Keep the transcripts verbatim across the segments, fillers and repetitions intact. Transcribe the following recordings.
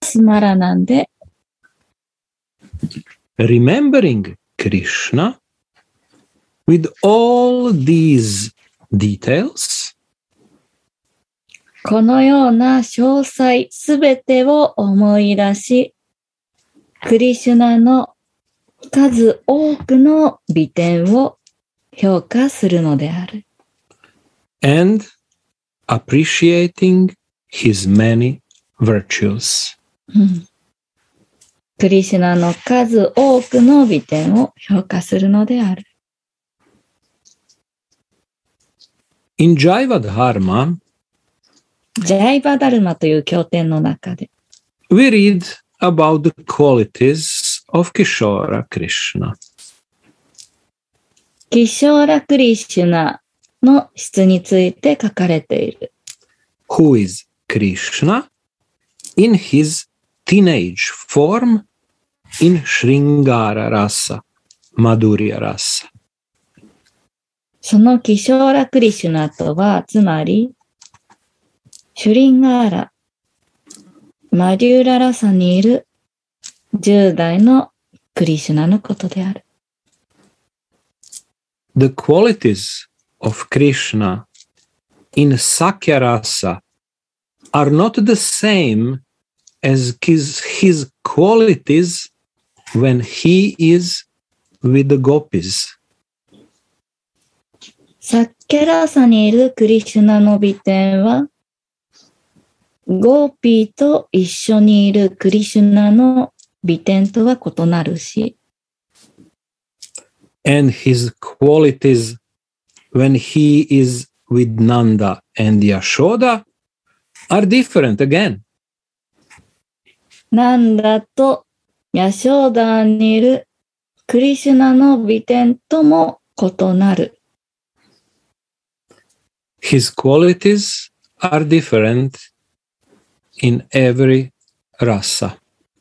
スマラなんで、 remembering Krishna with all these details このような詳細すべてを思い出し、クリシュナの数多くの美点を評価するのである。 and appreciating his many virtues. うん、クリシュナの数多くの美点を評価するのである。 In Jayavadharma, ジャイバダルマという経典の中で、 we read about the qualities of Kishora Krishna. キショーラ・クリシュナの質について書かれている。 Who is Krishna in his teenage form in Shringara Rasa, Madhurya Rasa. そのキショーラ・クリシュナとは、つまり、シュリンガーラ、マデューララサにいるじゅう代のクリシュナのことである。 The qualities of Krishna in Sakya Rasa are not the same as his, his qualities when he is with the gopis. サッキャラーサにいるクリシュナの美点は、ゴーピーと一緒にいるクリシュナの美点とは異なるし、 And his qualities when he is with Nanda and Yashoda are different again. ナンダとヤショーダーにいるクリシュナの美点とも異なる。 His qualities are different in every rasa.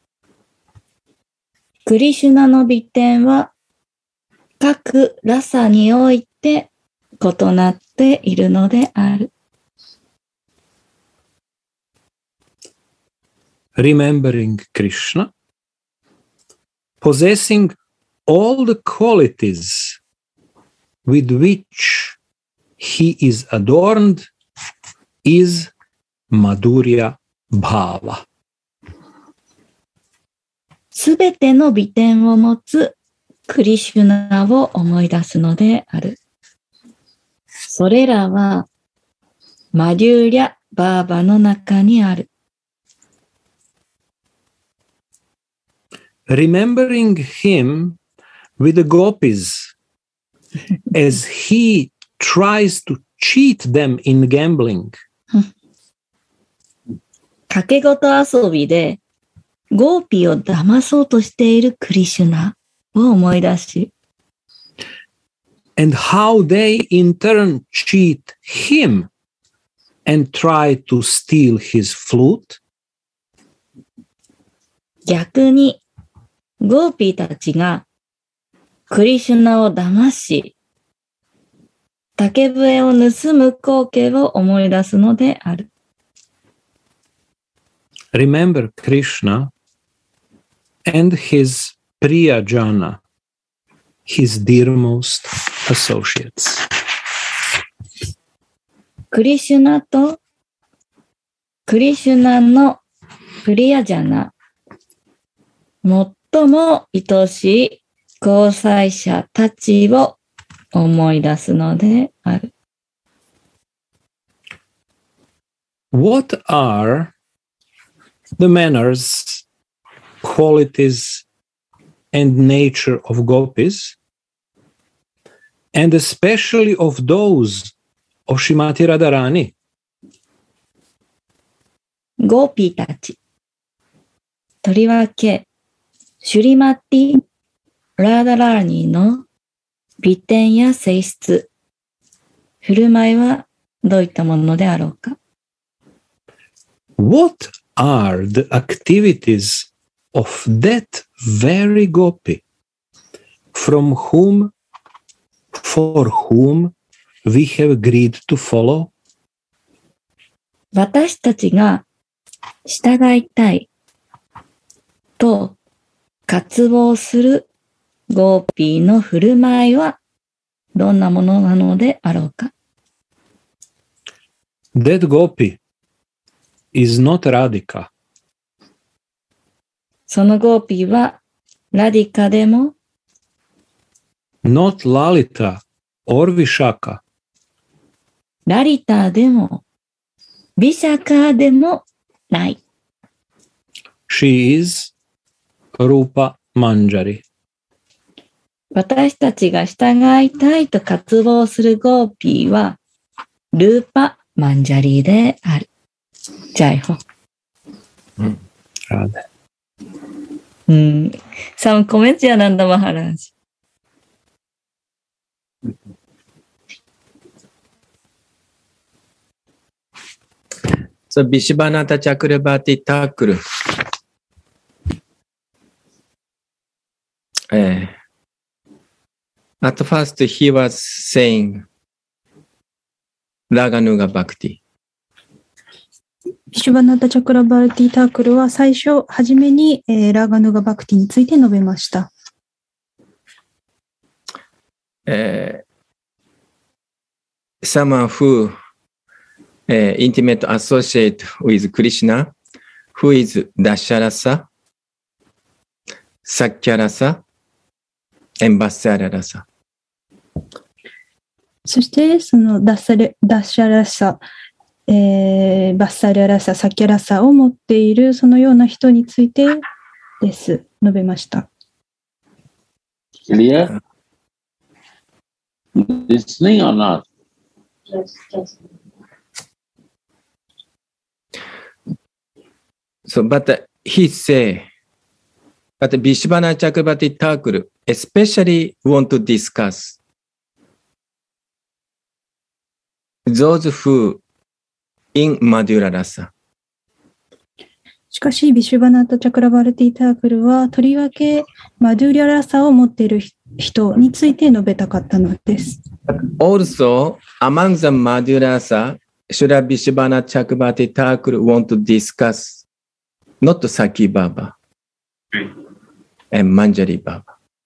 クリシュナの美点は各ラサにおいて異なっているのである。 Remembering Krishna, possessing all the qualities with which he is adorned, is Madhurya Bhava. すべての美点を持つクリシュナを思い出すのである。それらはマデューリャ・バーバの中にある。 Remembering him with the gopis as he tries to cheat them in gambling. 賭け事遊びでゴーピーを騙そうとしているクリシュナを思い出し、 and how they in turn cheat him and try to steal his flute. 逆にゴーピーたちがクリシュナを騙し、竹笛を盗む光景を思い出すのである。 Remember Krishna and his Priyajana, his dearmost associates. クリシュナとクリシュナのプリヤジャナ、最も愛しい交際者たちを思い出すのである。 What are the manners, qualities, and nature of gopis, and especially of those of Srimati Radharani? ゴーピーたち。とりわけ、シュリマティ・ラーダラーニーの美点や性質、振る舞いはどういったものであろうか。 What are the activities of that very gopi from whom, for whom we have agreed to follow? 私たちが従いたいと渇望するゴーピーの振る舞いはどんなものなのであろうか。 That gopi is not Radhika. そのゴーピーはラディカでも Not Lalita or Vishaka. ラリタでもビシャカでもない。 She is Rupa Manjari. 私たちが従いたいと渇望するゴーピーはルーパ・マンジャリーである。ジャイホ。 Radhe. うん。Some comments, Ananda Maharaj. So, Vishvanatha Chakrabarti Thakur. Uh, at first, he was saying Raganuga Bhakti. ビシュバナタ・チャクラバルティ・タークルは最初、はじめに、えー、ラーガヌガ・バクティについて述べました。 Uh, someone who uh, intimate associate with Krishna, who is Dasharasa, Sakyarasa, and Vatsararasa. そして、そのダッサレ、ダッシャラサ、えー、バッサリャラサ、サキャラサを持っているそのような人についてです。述べました。 Clear? Listening or not? Yes, yes. So, but he say, but Vishvanath Chakrabarti Thakur especially want to discuss those who in Madhura Rasa. しかし、ビシュバナタ・チャクラバルティ・タークルは、とりわけマドゥリャラサを持っている人について述べたかったのです。 Also, among the Madhura Rasa, Srila Vishvanath Chakrabarti Thakur want to discuss not Saki Baba and Manjari Baba.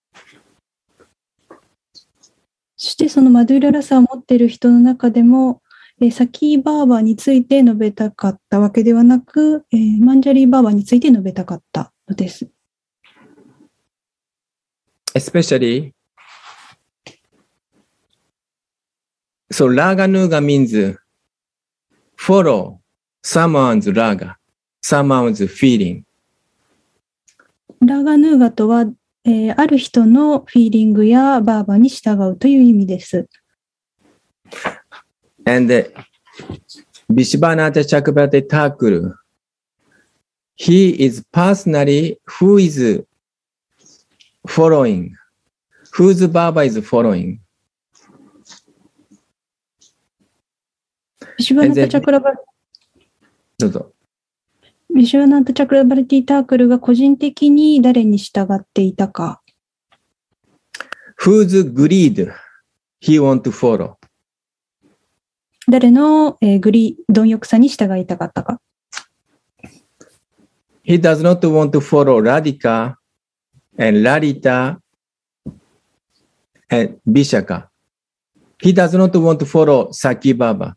そして、そのマドゥリャラサを持っている人の中でも、えー、サキーバーバについて述べたかったわけではなく、えー、マンジャリーバーバについて述べたかったのです。 Especially, so Raga Nuga means follow someone's raga, someone's feeling. ラーガヌーガとは、えー、ある人のフィーリングやバーバに従うという意味です。 And uh, Vishvanatha Chakrabarti Thakur, he is personally who is following, whose Baba is following. ビシュバナタ・チャクラバルどうぞ。 ビシュバナタ・チャクラバルティ・タークルが個人的に誰に従っていたか。 Whose greed he want to follow. 誰の、えー、グリ貪欲さに従いたかったか。 He does not want to follow Radhika and Lalita and Vishaka. He does not want to follow Saki Baba.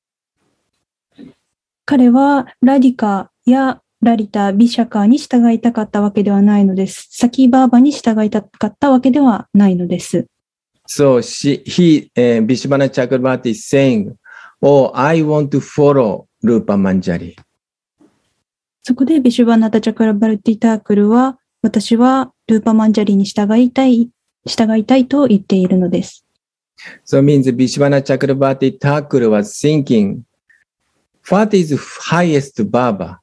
彼はラディカやラリタ、ビシャカに従いたかったわけではないのです。サキバーバに従いたかったわけではないのです。 So she, he, uh, Vishvanath Chakrabarti is saying, Oh, I want to follow Rupa Manjari. そこでビシュバナタ・チャクラバルティ・タークルは、私はルーパ・マンジャリに従いたい、従いたいと言っているのです。 So it means Vishvanath Chakrabarti Thakur was thinking, what is highest Baba?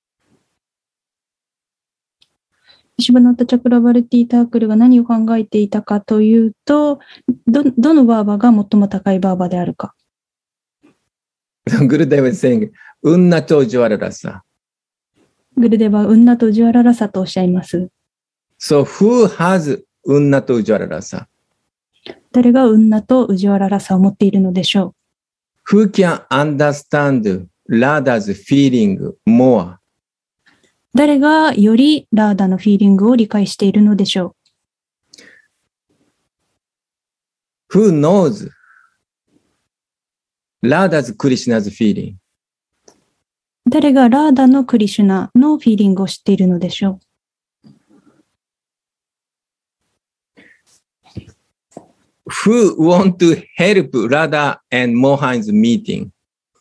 ビシュバナタ・チャクラバルティ・タークルが何を考えていたかというと、ど、どのバーバが最も高いバーバであるか。 グルデバ is saying, Unnato Jwararasa. グルデバはウンナとジュアララサとおっしゃいます。 So who has Unnato Jwararasa? 誰がウンナとウジュアララサを持っているのでしょう。Who can understand Radha's feeling more? 誰がよりラーダのフィーリングを理解しているのでしょ Who knows Radha's Krishna's feeling? う誰がラーダのクリシュナのフィーリングを知っているのでしょう Who want to help Radha and Mohan's meeting?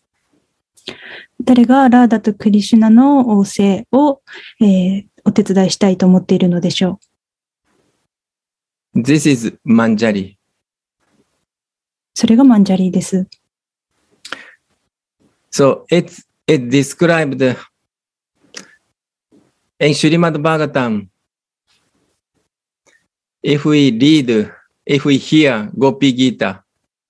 誰がラーダとクリシュナの仰せを、えーお手伝いしたいと思っているのでしょう This is Manjari. それがマンジャリーです。 So it's it described in Srimad Bhagavatam. If we read, if we hear Gopi Gita,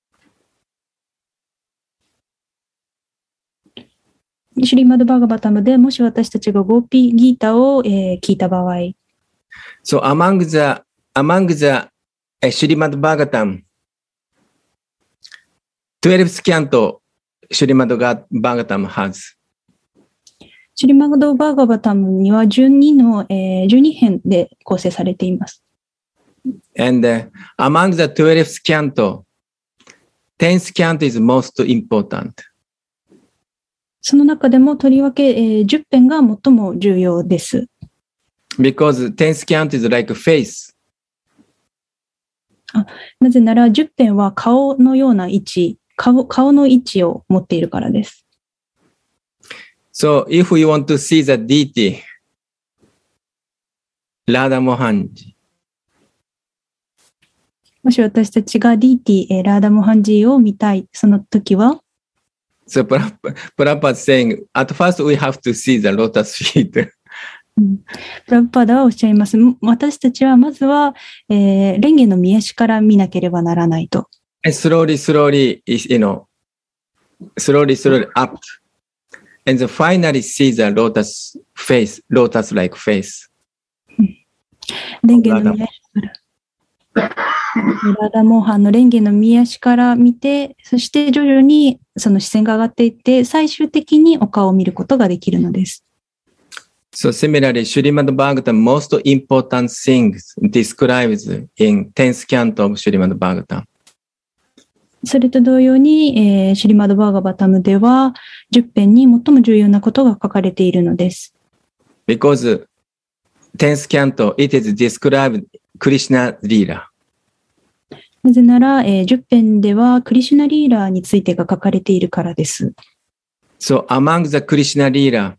シュリマド・バーガバタムでもし私たちがゴーピーギータを、えー聞いた場合、 so among the among the uh, Srimad Bhagavatam, twelve canto Srimad Bhagavatam has. シュリマド・バーガバタムにはじゅうにの、えーじゅうに編で構成されています。 And uh, among the twelve canto, tenth canto is most important. その中でもとりわけ、えーじゅっ編が最も重要です。 Because tenth canto is like face. なぜならじゅっ編は顔のような位置、顔、顔の位置を持っているからです。 So if we want to see the deity, Radha Mohanji, もし私たちがディーティ、えーラーダ・モハンジーを見たい、その時は、 so Prabhupada Prabhupada is saying, at first we have to see the lotus feet. プラブパーダはおっしゃいます。私たちはまずは、えー、蓮華の見足から見なければならないと。 And slowly, slowly, is, you know, slowly, slowly up. And then finally see the lotus face, lotus-like face. 蓮華の見足から。ラダモーハンの蓮華の見足から見て、そして徐々にその視線が上がっていって、最終的にお顔を見ることができるのです。 So similarly, Srimad Bhagavatam, most important things describes in tenth canto of Srimad Bhagavatam. それと同様に、えー、シュリマド・バーガバタムでは、じゅっ編に最も重要なことが書かれているのです。 Because tenth canto, it is described Krishna Lila. なぜなら、えー、じゅっ編ではクリシュナ・リーラーについてが書かれているからです。 So among the Krishna Lila,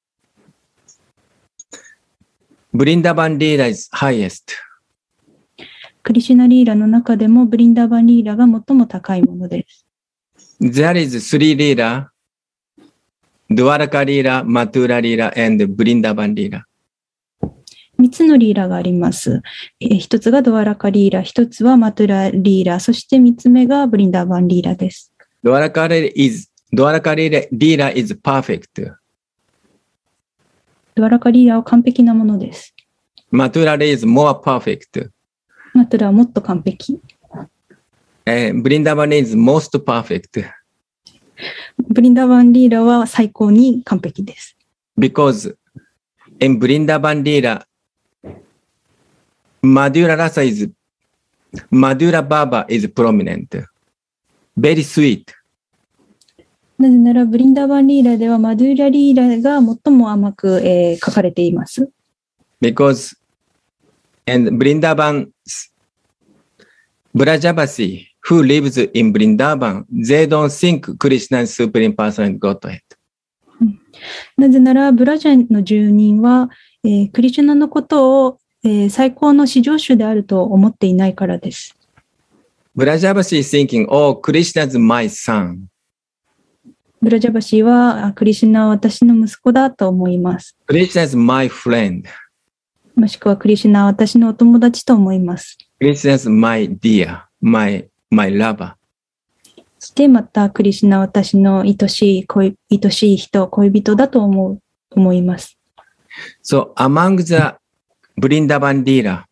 Vrindavan Lila is highest. クリシュナ・リーラの中でもブリンダーバン・リーラが最も高いものです。 There is three Lila, Dwaraka Lila, Mathura Lila, and Vrindavan Lila. 三つのリーラがあります。えー一つがドワラカリーラ、一つはマトゥラリーラ、そして三つ目がブリンダーバンリーラです。 Dwaraka Lila is, Dwaraka Lila, Lila is perfect. ドワラカリーラは完璧なものです。 Mathura Lila is more perfect. マトゥラはもっと完璧。 And Vrindavan Lila is most perfect. ブリンダーバンリーラは最高に完璧です。 Because in Vrindavan Lila, Madhura Rasa is, Madhura Baba is prominent. Very sweet. なぜならブリンダーバンリーラではマドゥーラリーラが最も甘く、えー書かれています。 Because and Vrindavan, Brajabasi, who lives in Vrindavan, they don't think Krishna is Supreme Personality Godhead. なぜならブラジャの住人は、えークリシュナのことを、えー最高の至上主であると思っていないからです。 Brajabasi is thinking, oh, Krishna is my son. ブラジャバシーはあクリシュナは私の息子だと思います。 Krishna is my friend. もしくはクリシュナは私のお友達と思います。 Krishna is my dear, my, my lover. そしてまたクリシュナは私の愛しい恋、愛しい人、恋人だと思う、思います。 So among the Vrindavan Lila,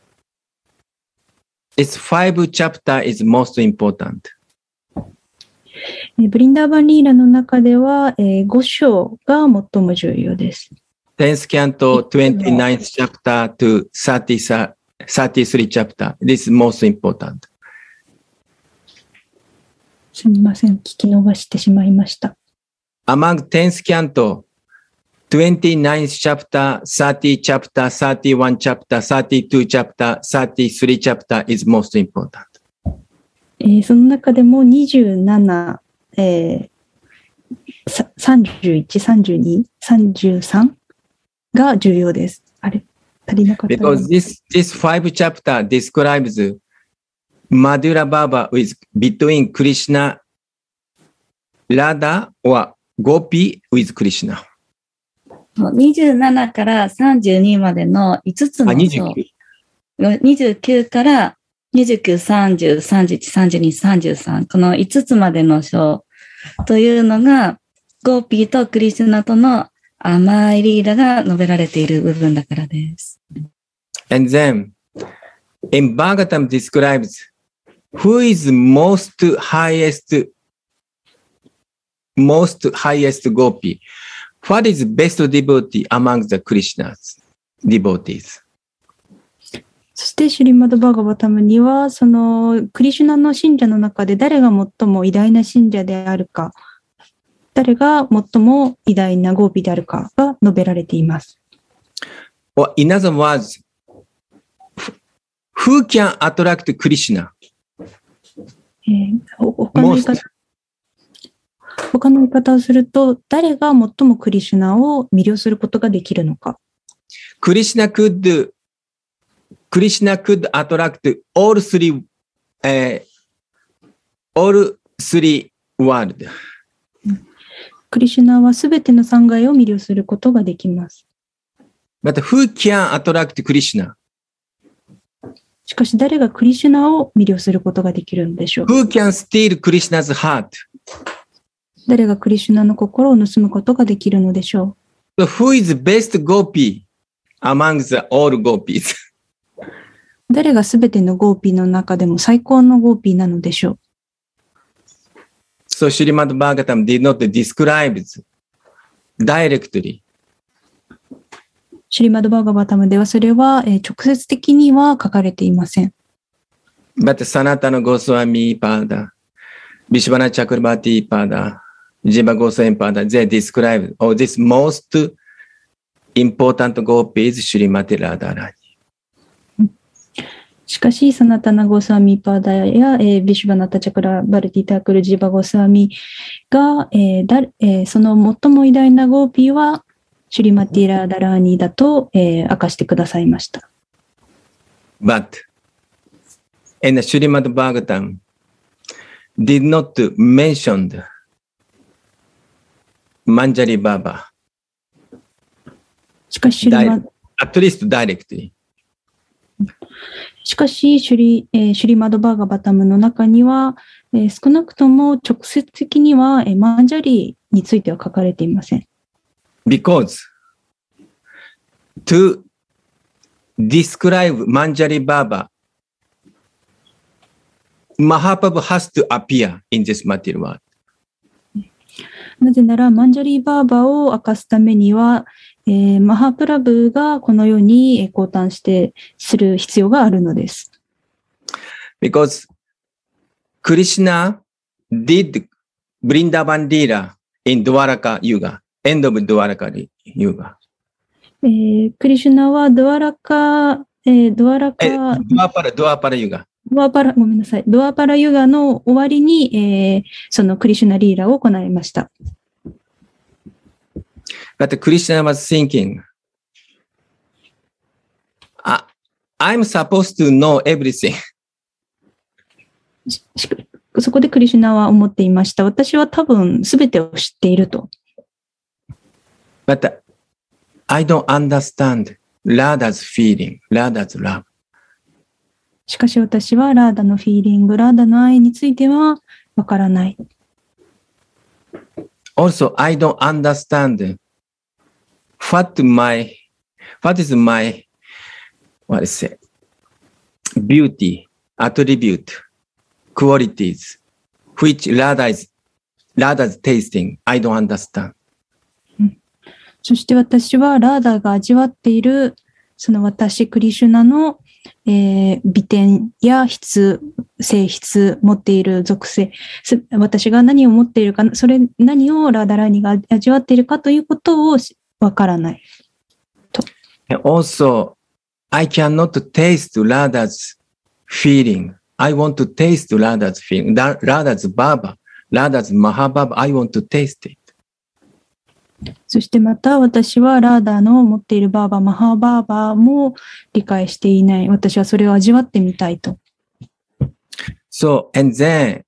its five chapter is most important. えブリンダーバンリーラの中では、えー、ご章が最も重要です。 tenth canto, twenty-ninth chapter to thirty, thirty-three chapter. This is most important. すみません、聞き逃してしまいました。 Among tenth canto, twenty-ninth chapter, thirty chapter, thirty-one chapter, thirty-two chapter, thirty-three chapter is most important. えー、その中でもにじゅうなな、えー、さんじゅういち、さんじゅうに、さんじゅうさんが重要です。あれ、足りなかった。 Because this, this five chapter describes Madhura Baba with between Krishna, Radha or Gopi with Krishna. にじゅうななからさんじゅうにまでのいつつの章。にじゅうきゅう。にじゅうきゅうからにじゅうきゅう、さんじゅう、さんじゅういち、さんじゅうに、さんじゅうさん。このいつつまでの章というのが、ゴーピーとクリシュナとの甘いリーダが述べられている部分だからです。 And then, in Bhagavatam describes who is most highest, most highest Gopi. What is best devotee among the Krishna's devotees? そしてシュリマド・バーガバタムには、そのクリシュナの信者の中で誰が最も偉大な信者であるか、誰が最も偉大なゴーピであるかが述べられています。 Or in other words, who can attract Krishna? えー、他の言い方、他の言い方をすると、誰が最もクリシュナを魅了することができるのか。 Krishna could, Krishna could attract all three, uh, all three worlds. クリシュナはすべての三界を魅了することができます。 But who can attract Krishna? しかし誰がクリシュナを魅了することができるのでしょう。 Who can steal Krishna's heart? 誰がクリシュナの心を盗むことができるのでしょう。 So who is best gopi among the all gopis? 誰がすべてのゴーピーの中でも最高のゴーピーなのでしょう。 So Srimad Bhagavatam did not describe directly. シュリマド・バーガバタムではそれは、えー、直接的には書かれていません。 But Sanatana Goswami Pada, Vishvanath Chakrabarti Pada, Jiva Goswami Pada, they describe all this most important gopis Srimati Radharani. しかし、サナタナ・ゴスワミ・パーダや、えー、ビシュバナタ・チャクラ・バルティ・タークル・ジーバ・ゴスワミが、えーだえー、その最も偉大なゴーピーはシュリマティ・ラーダラーニーだと、えー、明かしてくださいました。 But in the Srimad Bhagavatam did not mention Manjari Baba. しかし、シュリマ At least directly. しかしシュリ、えー、シュリマド・バーガバタムの中には、えー、少なくとも直接的には、えー、マンジャリーについては書かれていません。 Because to describe Manjari Baba, Mahaprabhu has to appear in this material world. なぜなら、マンジャリーバーバを明かすためには、えー、マハプラブがこのように降誕してする必要があるのです。 Because Krishna did Vrindavan Leela in Dwaraka Yuga, end of Dwaraka Yuga. えー、クリシュナはドアラカ、えー、ドアラカ、 ドアパラ、ドアパラユガ。 ドアパラ、ごめんなさい。ドアパラユガの終わりに、えー、そのクリシュナリーラを行いました。 But Krishna was thinking, I'm supposed to know everything. そこでクリシュナは思っていました。私は多分すべてを知っていると。 But I don't understand Radha's feeling, Radha's love. しかし私はラーダのフィーリング、ラーダの愛についてはわからない。 Also, I don't understand what my, what is my, what is it, beauty, attribute, qualities, which Radha is Radha's tasting. I don't understand. そして私はラーダが味わっている、その私、クリシュナの、えー美点や質、性質、持っている属性、す私が何を持っているか、それ、何をラーダラーニが味わっているかということをわからない。 And also, I cannot taste Radha's feeling. I want to taste Radha's feeling. Ra- Radha's Baba, Radha's Mahababa, I want to taste it. そしてまた私はラーダの持っているバーバ、マハーバーバーも理解していない。私はそれを味わってみたいと。 So, and then,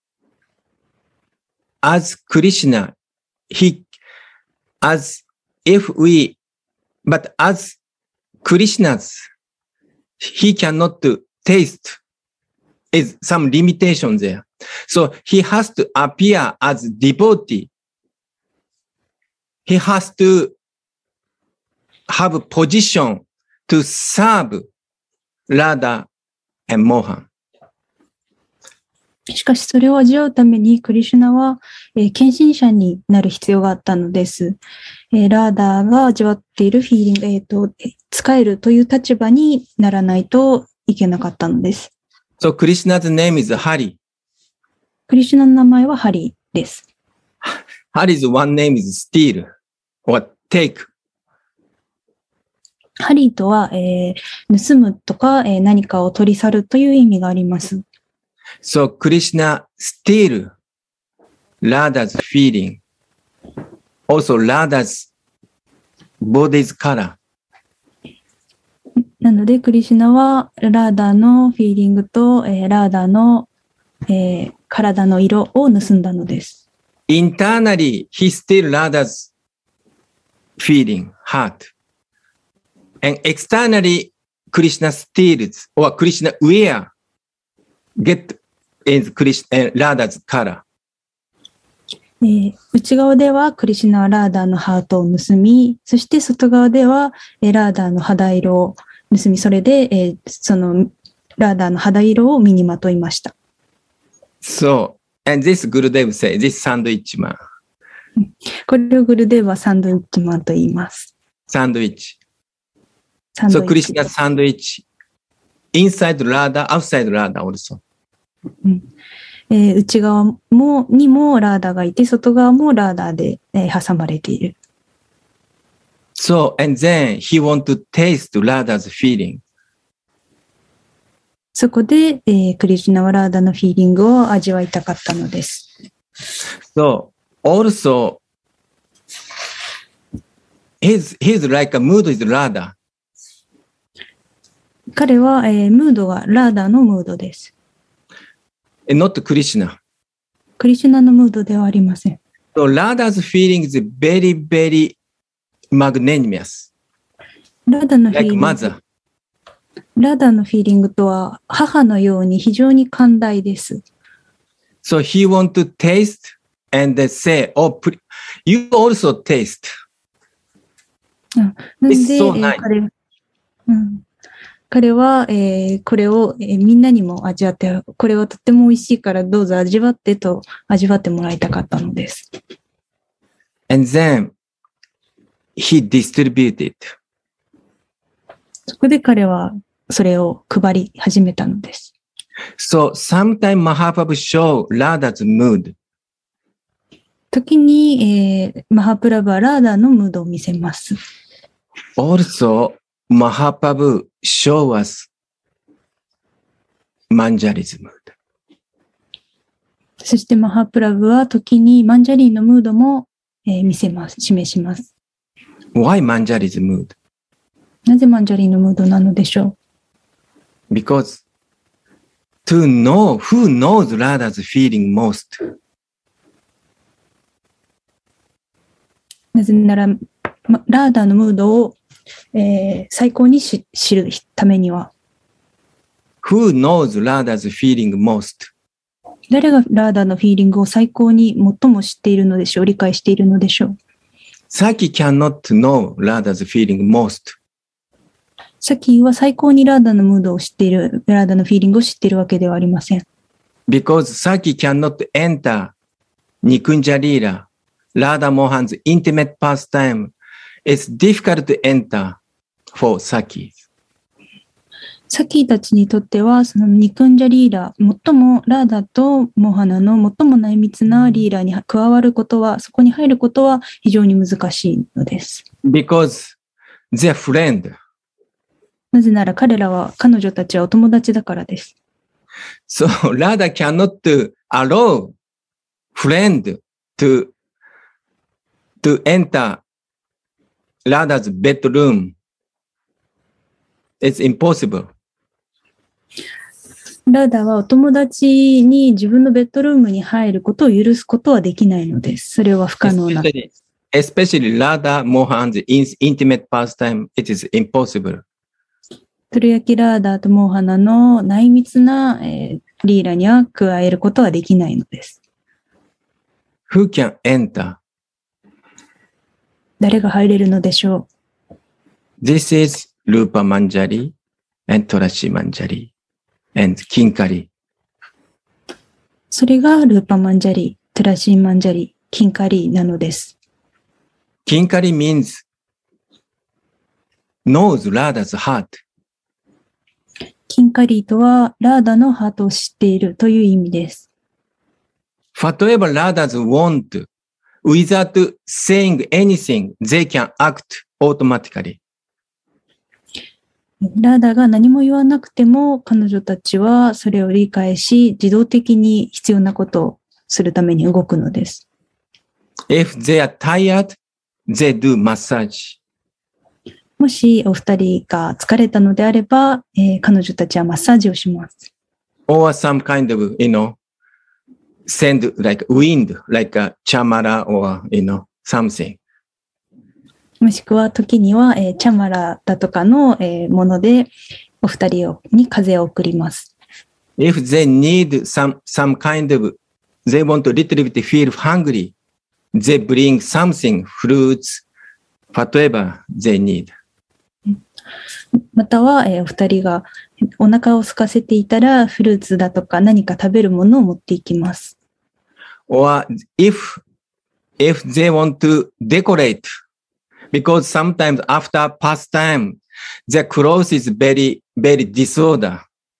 as Krishna, he, as if we, but as Krishna's, he cannot taste, is some limitation there. So, he has to appear as devotee. He has to have a position to serve Radha and Mohan. しかしそれを味わうためにクリシュナは、えー献身者になる必要があったのです。えーラーダーが味わっているフィーリング、えーと、えー使えるという立場にならないといけなかったのです。 So, Krishna's name is Hari. クリシュナの名前はハリーです。 Hari's one name is steal or take. ハリーとは、えー盗むとか、えー何かを取り去るという意味があります。 So Krishna steal Radha's feeling. Also Radha's body's color. なので、クリシュナはラーダーのフィーリングと、えーラーダーの、えー体の色を盗んだのです。 Internally, he steal Radha's feeling, heart. And externally, Krishna steals, or Krishna wear, get in Krishna, uh, Radha's color. えー内側ではクリシュナはラーダーのハートを盗み、そして外側では、えーラーダーの肌色を盗み、それで、えーそのラーダーの肌色を身にまといました。 So, and this Gurudev say, this sandwich man, これをグルデーバサンドイッチマンと言います。 sandwich. サンド So イッチ Krishna sandwich, inside Radha, outside Radha also. えー内側もにもラーダーがいて、外側もラーダーで、えー挟まれている。 So, and then he want to taste Radha's feeling. そこで、えークリシュナはラーダーのフィーリングを味わいたかったのです。 So, also, his, his like a mood is Radha. 彼は、えームードはラーダーのムードです。 and not Krishna. クリシュナのムードではありません。 So, Radha's feeling is very, very magnanimous, ラーダーのフィー like リング、 mother. ラーダーのフィーリングとは母のように非常に寛大です。 So, he want to taste and they say, oh, pre- you also taste. なので、 It's so えー nice. 彼うん彼は、えーこれを、えーみんなにも味わって、これはとっても美味しいからどうぞ味わってと味わってもらいたかったのです。 And then he distributed. そこで彼はそれを配り始めたのです。 So, sometimes Mahaprabhu show Radha's mood. 時に、えーマハプラブはラーダーのムードを見せます。 Also, Mahaprabhu show us Manjari's mood. そしてマハプラブは時にマンジャリーのムードも、えー見せます、示します。 Why Manjari's mood? なぜマンジャリーのムードなのでしょ Because to know who knows Radha's feeling most. う。なぜなら、まラーダーのムードを、えー最高にし知るためには、 Who knows Radha's feeling most? 誰がラーダーのフィーリングを最高に最も知っているのでしょう、理解しているのでしょう。 Saki cannot know Radha's feeling most. サキは最高にラーダーのムードを知っている、ラーダーのフィーリングを知っているわけではありません。 Because Saki cannot enter Nikunja Lila, Radha Mohan's intimate pastime is difficult to enter for Sakis. サキーたちにとっては、そのニクンジャリーラ、最もラーダとモハナの最も内密なリーラに加わることは、そこに入ることは非常に難しいのです。 Because they're friend. なぜなら彼らは、彼女たちはお友達だからです。 So Radha cannot allow friend to, to enter Radha's bedroom. It's impossible. ラーダはお友達に自分のベッドルームに入ることを許すことはできないのです。それは不可能な。 Especially, especially Radha Mohan's intimate pastime, it is impossible. トルヤキラーダとモーハナの内密な、えー、リーラには加えることはできないのです。 Who can enter? 誰が入れるのでしょう。 This is Rupa Manjari and Tulasi Manjari.And Kinkari. それがルーパマンジャリ、トゥラシーマンジャリ、キンカリなのです。 Kinkari means knows Radha's heart. キンカリとはラーダのハートを知っているという意味です。 Whatever Radha's want, without saying anything, they can act automatically. ラーダが何も言わなくても彼女たちはそれを理解し自動的に必要なことをするために動くのです。 If they are tired, they do massage. もしお二人が疲れたのであれば、えー、彼女たちはマッサージをします。 Or some kind of, you know, send like wind, like a chamara or, you know, something. もしくは時には、えー、チャマラだとかの、えー、ものでお二人をに風を送ります。 If they need some, some kind of, they want to little bit feel hungry, they bring something, fruits, whatever they need. または、えー、お二人がお腹を空かせていたらフルーツだとか何か食べるものを持っていきます。 Or if, if they want to decorate,Because sometimes after pastime, their clothes is very, very disorder.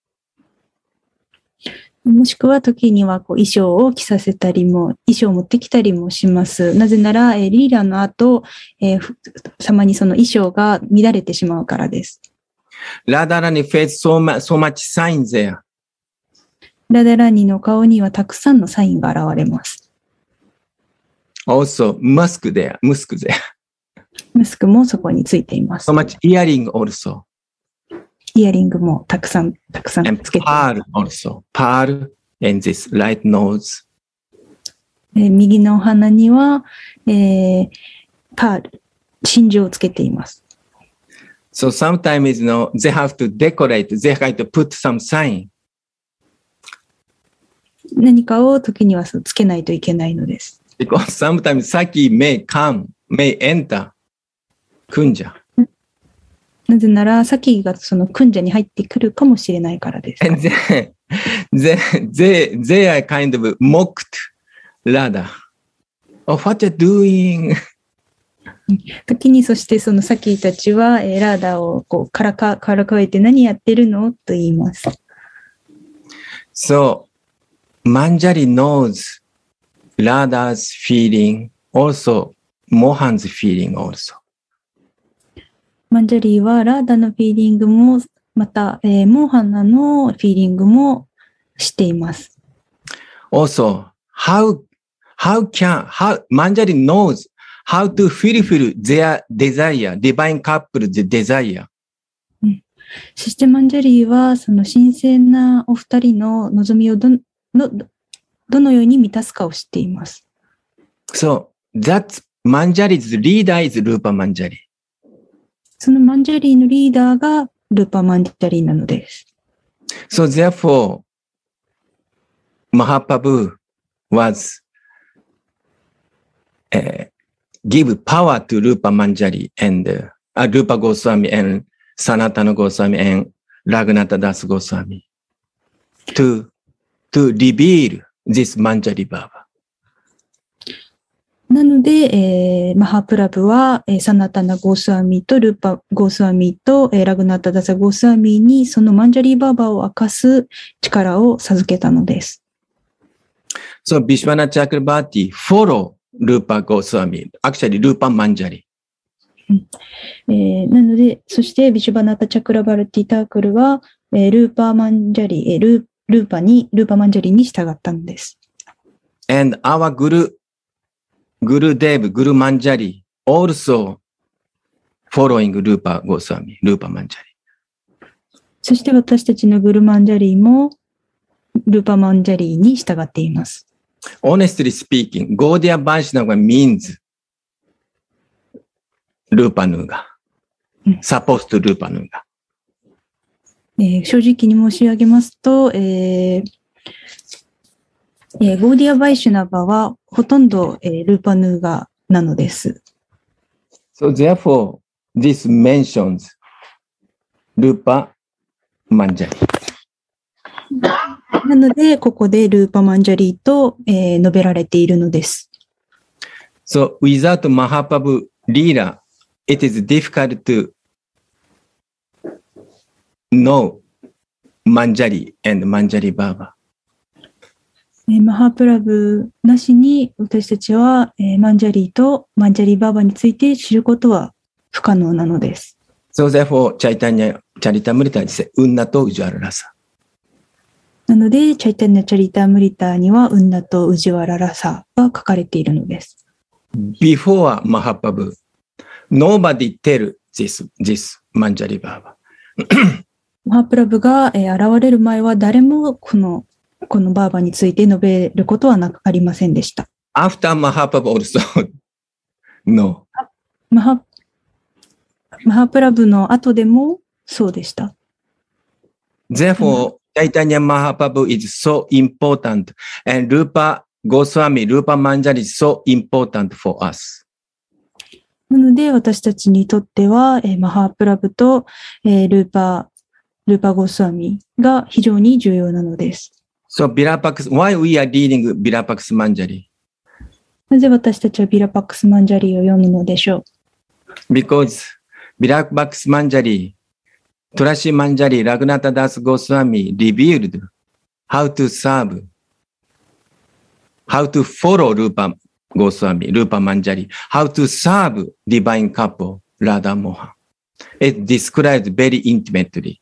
もしくは時にはこう衣装を着させたりも、衣装を持ってきたりもします。なぜなら、えー、リーラの後、えー、たまにその衣装が乱れてしまうからです。 ラダラニ face so much, so much sign there. ラダラニの顔にはたくさんのサインが現れます。 Also, musk there, musk there. ムスクもそこについています。 So much earring also. イヤリングもたくさん、たくさんつけています。 And pearl also. Pearl and this right nose. えー、右のお鼻には、えー、パール、真珠をつけています。 So sometimes, you know, they have to decorate. They have to put some sign. 何かを時にはつけないといけないのです。 Because sometimes Saki may come, may enter.クンジャ。 なぜなら、サキがそのクンジャに入ってくるかもしれないからです。 And then, they, they, they are kind of mocked Radha. Oh, what are you doing? 時にそしてそのサキたちは、えー、ラーダをこうからか、からかえて何やってるのと言います。 So, Manjari knows Radha's feeling, also Mohan's feeling also. マンジャリーはラーダのフィーリングも、また、えー、モーハナのフィーリングも知っています。 Also, how, how can, how, Manjari knows how to fulfill their desire, divine couple's desire. うん、そしてマンジャリーは、その神聖なお二人の望みをどの、どのように満たすかを知っています。 So, that's Manjari's leader is Rupa Manjari. そのマンジャリーのリーダーがルーパマンジャリーなのです。 So therefore, Mahaprabhu was uh, give power to Rupa Manjari and uh, Rupa Goswami and Sanatana Goswami and Raghunatha Das Goswami to to reveal this Manjari Baba. なので、えー、マハプラブは、えー、サナタナ・ゴースワミとルーパ・ゴースワミと、えー、ラグナッタ・ダサ・ゴースワミにそのマンジャリー・バーバーを明かす力を授けたのです。 So, Vishwanath Chakrabarti follow Rupa Goswami, actually Rupa Manjari. えー、なので、そしてビシュバナタ・チャクラバルティ・タークルは、えー、ルーパーマンジャリ、えー、ルー、ルーパに、ルーパーマンジャリに従ったのです。 And our Guru, Guru Dev, Guru Manjari also following Rupa Goswami, Rupa Manjari. そして私たちのグルマンジャリーもルーパーマンジャリーに従っています。 Honestly speaking, Gaudiya Vaishnava means Rupanuga, supposed to Rupanuga. えー、正直に申し上げますと、えーえー、ゴーディア・バイシュナバはほとんど、えー、ルーパヌーガなのです。 So therefore, this mentions Rupa Manjari. なので、ここでルーパマンジャリーと、えー、述べられているのです。 So without Mahaprabhu Leela, it is difficult to know Manjari and Manjari Baba. マハプラブなしに私たちは、えー、マンジャリーとマンジャリーバーバについて知ることは不可能なのです。 So therefore, Chaitanya Charitamrita says, Unnato Ujjwala Rasa. なので、チャイタンニャ・チャリタムリタには、ウンナとウジワララサが書かれているのです。 Before Mahaprabhu, nobody tell this, this Manjari Baba. マハプラブが、えー、現れる前は誰もこの、このバーバについて述べることはなありませんでした。 After Mahaprabhu also, no. マハ、マハプラブの後でもそうでした。 Therefore, Chaitanya Mahaprabhu is so important and Rupa Goswami, Rupa Manjari is so important for us. なので私たちにとっては、えー、マハプラブと、えー、ルーパ、ルーパゴスワミが非常に重要なのです。 So Birapax, why we are reading Birapax Manjari? なぜ私たちはビラパックスマンジャリーを読むのでしょう ?Because Birapax Manjari, Tulasi Manjari, Raghunatha Das Goswami revealed how to serve, how to follow Rupa Goswami, Rupa Manjari, how to serve divine couple, Radha Mohan. It describes very intimately.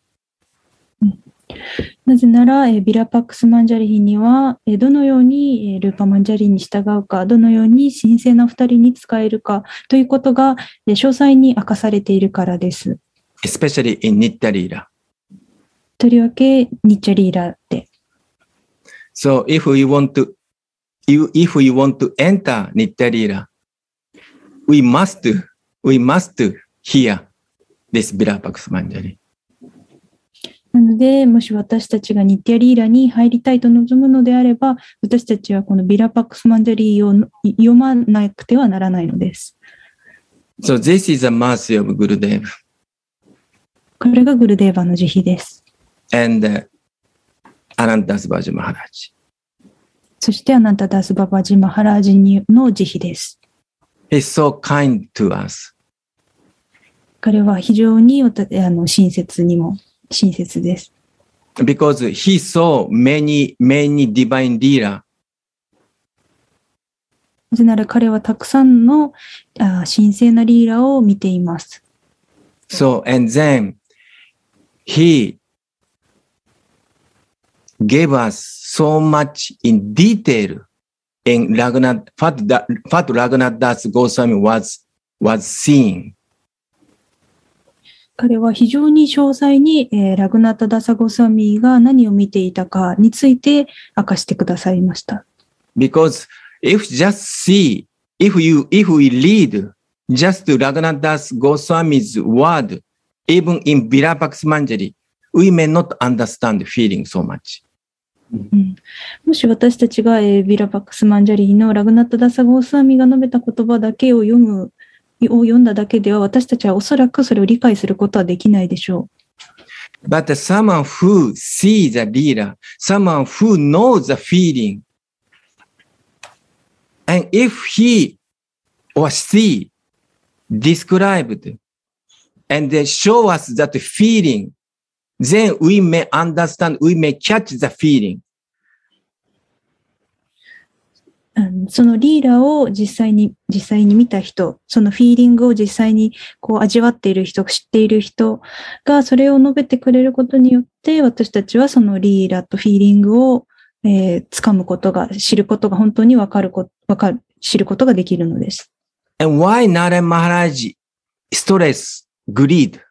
なぜなら、えビラパックスマンジャリーには、えどのようにえルーパマンジャリーに従うか、どのように神聖な二人に仕えるかということがえ詳細に明かされているからです。 Especially in Nitya Leela. とりわけ、ニッチャリーラで。 So if we want to, if we want to enter Nitya Leela, we must, we must hear this Birapax Manjari. なので、もし私たちがニッティアリーラに入りたいと望むのであれば、私たちはこのビラパックスマンジャリーを読まなくてはならないのです。 So this is the mercy of Gurudev. これがグルデーバの慈悲です。 And uh, Anantas Babaji Maharaj. そしてアナンタダスババジマハラージの慈悲です。 He's so kind to us. 彼は非常にあの親切にも親切です。 Because he saw many, many divine leela. なぜなら彼はたくさんのあ神聖なリーラを見ています。 So, and then he gave us so much in detail in Raghunath, what, what Raghunath Das Goswami was, was seeing. 彼は非常に詳細に、えー、ラグナタ・ダサゴスワミが何を見ていたかについて明かしてくださいました。 Because if just see, if you, if we read just Raghunath Das Goswami's word, even in Birapax Manjari, we may not understand feeling so much. うん、もし私たちが、えー、ビラパックスマンジャリーのラグナッタ・ダサゴースワミが述べた言葉だけを読むを読んだだけでは私たちはおそらくそれを理解することはできないでしょう。But someone who sees the leela, someone who knows the feeling, and if he or see, described, and then show us that feeling, then we may understand, we may catch the feeling. そのリーラを実際に、実際に見た人、そのフィーリングを実際にこう味わっている人、知っている人がそれを述べてくれることによって、私たちはそのリーラとフィーリングを、えー、掴むことが、知ることが本当にわかるこ、わかる、知ることができるのです。 And why Narayana Maharaj stress greed?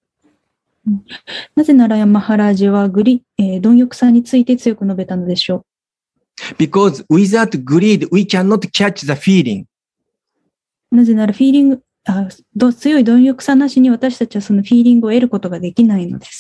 なぜナラヤンマハラージはグリ、えー、貪欲さについて強く述べたのでしょう。 Because without greed, we cannot catch the feeling. なぜならフィーリング、あ、ど強い貪欲さなしに私たちはそのフィーリングを得ることができないのです。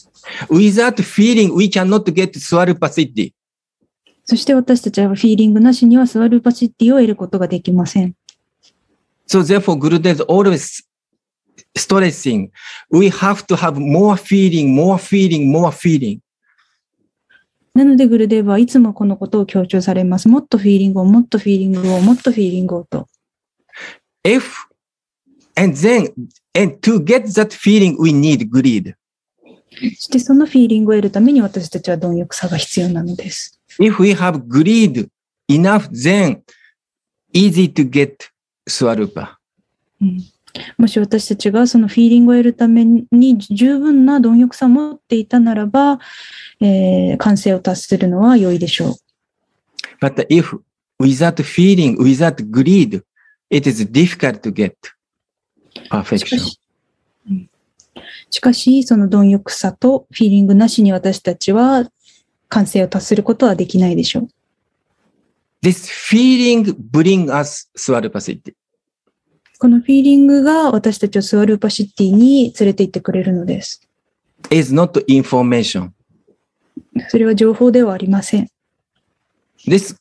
Without feeling, we cannot get Swarupa Siddhi. そして私たちはフィーリングなしにはスワルーパシッティを得ることができません。 So therefore, Gurudev is always stressing. We have to have more feeling, more feeling, more feeling. なのでグルデーブはいつもこのことを強調されます。もっとフィーリングを、もっとフィーリングを、もっとフィーリングをと。 If, and then, and to get that feeling, we need greed. そしてそのフィーリングを得るために私たちは貪欲さが必要なのです。 If we have greed enough, then easy to get Swarupa. うん、もし私たちがそのフィーリングを得るために十分な貪欲さを持っていたならば、えー、完成を達するのは良いでしょう。 But if without feeling, without greed, it is difficult to get perfection. しかし、うん、しかしその貪欲さとフィーリングなしに私たちは完成を達することはできないでしょう。 This feeling bring us Swarupa Siddhi. このフィーリングが私たちをスワルーパシッティに連れて行ってくれるのです。 Is not information. それは情報ではありません。 This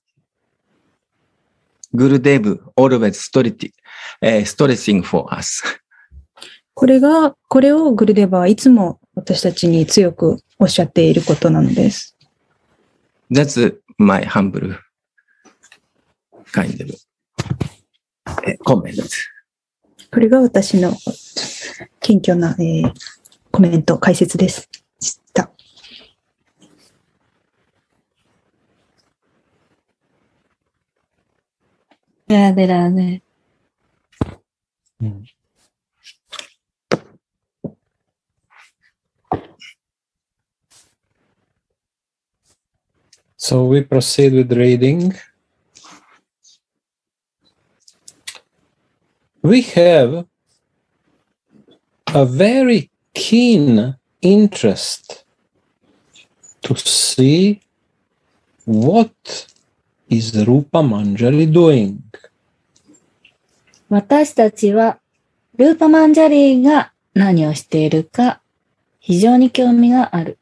Gurudev always stressing, uh, stressing for us. これが、これをグルデバはいつも私たちに強くおっしゃっていることなのです。 That's my humble kind of comment. これが私の謙虚な、えー、コメント、解説です。した。 ラーデラーデ。 うん。So we proceed with reading. We have a very keen interest to see what is Rupa Manjari doing. 私たちはルーパマンジャリーが何をしているか非常に興味がある。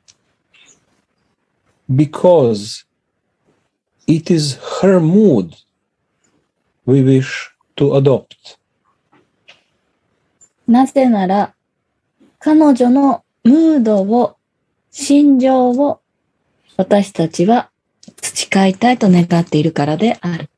Because it is her mood we wish to adopt. なぜなら、彼女のムードを、心情を私たちは培いたいと願っているからである。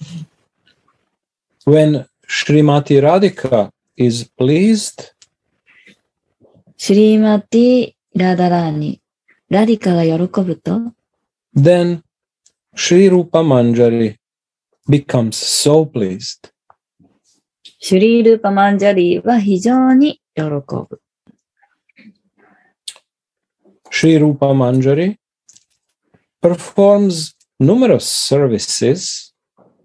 When Srimati Radhika is pleased, シュリーマティ・ラダラーニ、ラディカが喜ぶと、 then Sri Rupa Manjari becomes so pleased. シュリー・ルーパマンジャリーは非常に喜ぶ。 Sri Rupa Manjari performs numerous services.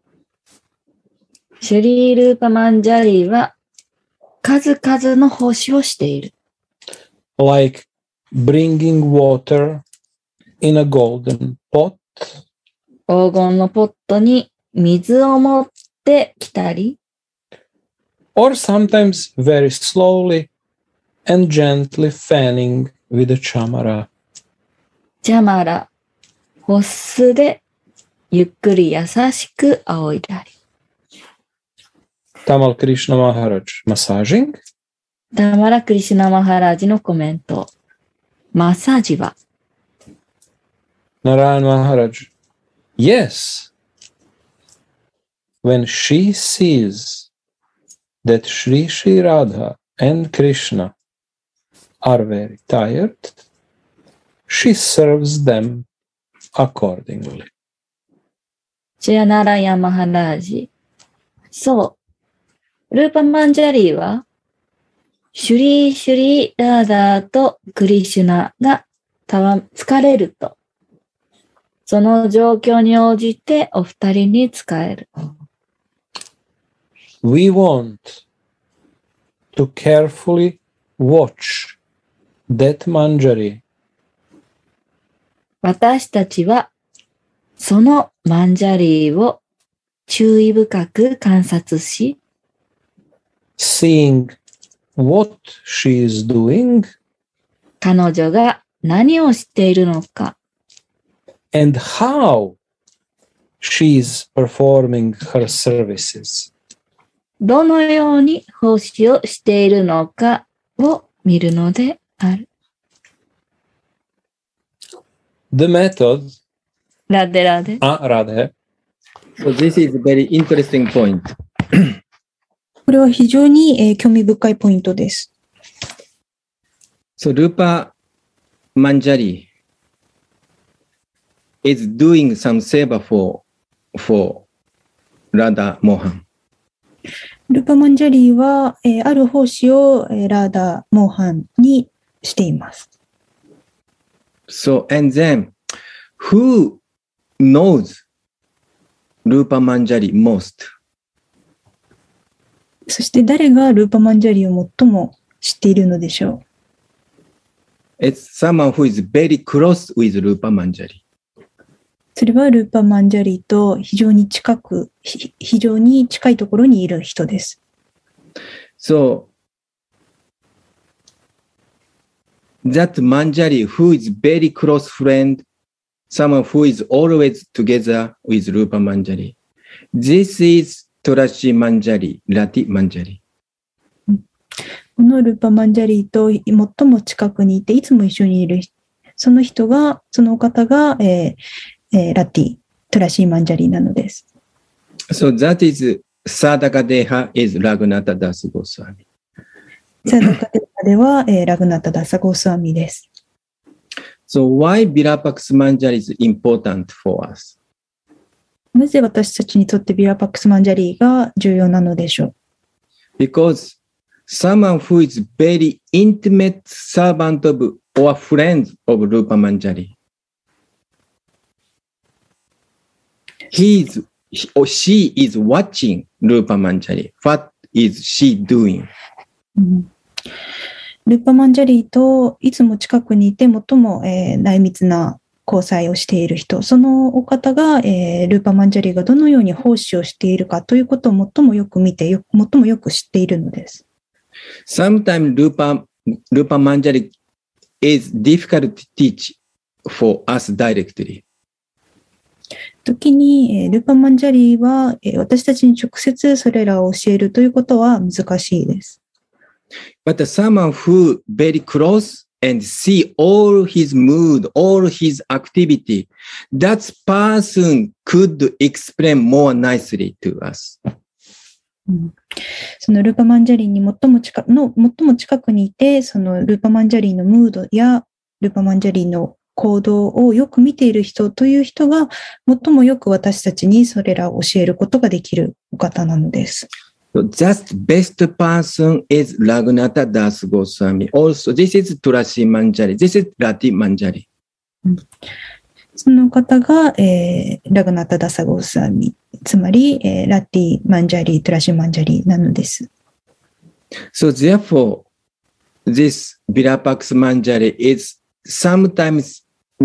シュリー・ルーパマンジャリーは数々の奉仕をしている。 Like bringing water in a golden pot. 黄金のポットに水を持ってきたり、 or sometimes very slowly and gently fanning with a chamara. ジャマラ、ホッスでゆっくり優しく仰いだり。 Tamal Krishna Maharaj massaging. タマラ・クリシュナ・マハラージのコメント。マッサージは Narayana Maharaj. Yes. When she sees that Sri Sri Radha and Krishna are very tired, she serves them accordingly. シヤナラヤマハラージ。そう。ルーパマンジャリーは、シュリーシュリーラーダーとクリシュナがたわ疲れると、その状況に応じてお二人に仕える。 We want to carefully watch that manjari. 私たちは、そのマンジャリーを注意深く観察し、 seeing what she is doing, 彼女が何をしているのか、 and how she is performing her services. どのように奉仕をしているのかを見るのである。 The method, ラデラデ。 ah, Radhe, So this is a very interesting point. これは非常に、えー興味深いポイントです。 So Rupa Manjari is doing some seva for, for Radha Mohan. ルーパマンジャリーは、えーある奉仕を、えーラーダ・モーハンにしています。 So, and then, who knows Rupa Manjari most? そして誰がルーパマンジャリーを最も知っているのでしょ It's someone who is very close with Rupa Manjari. う。それはルーパマンジャリーと非常に近く、ひ非常に近いところにいる人です。 So, that Manjari who is very close friend, someone who is always together with Rupa Manjari. This is Tulasi Manjari, Rati Manjari. このルーパマンジャリーと最も近くにいて、いつも一緒にいる、その人が、その方が、えーえーラティ、トラシーマンジャリーなのです。 So that is Sadaka Deha is Raghunatha Das Goswami. サダカデカでは、えーラグナタダサゴースワミです。 So why Virupaksha Manjari is important for us? なぜ私たちにとってビラパックスマンジャリーが重要なのでしょう。 Because someone who is very intimate servant of or friend of Rupa Manjari, he is or she is watching Rupa Manjari. What is she doing? うんルーパマンジャリーといつも近くにいて最も、えー内密な交際をしている人、そのお方が、えールーパマンジャリーがどのように奉仕をしているかということを最もよく見て、よ最もよく知っているのです。 Sometimes Rupa, Rupa Manjari is difficult to teach for us directly. 時に、えールーパマンジャリーは、えー私たちに直接それらを教えるということは難しいです。 But someone who very close and see all his mood, all his activity, that person could explain more nicely to us. うんそのルーパマンジャリーに最も近くの最も近くにいて、そのルーパマンジャリーのムードやルーパマンジャリーの行動をよく見ている人という人が最もよく私たちにそれらを教えることができるお方なのです。 So just best person is Raghunatha Das Goswami. Also, this is Tulasi Manjari. This is Rati Manjari. その方が、えーラグナタダサゴースワミ、つまり、えーラティマンジャリー、トラシマンジャリーなのです。 So therefore, this Virupaksha Manjari is sometimes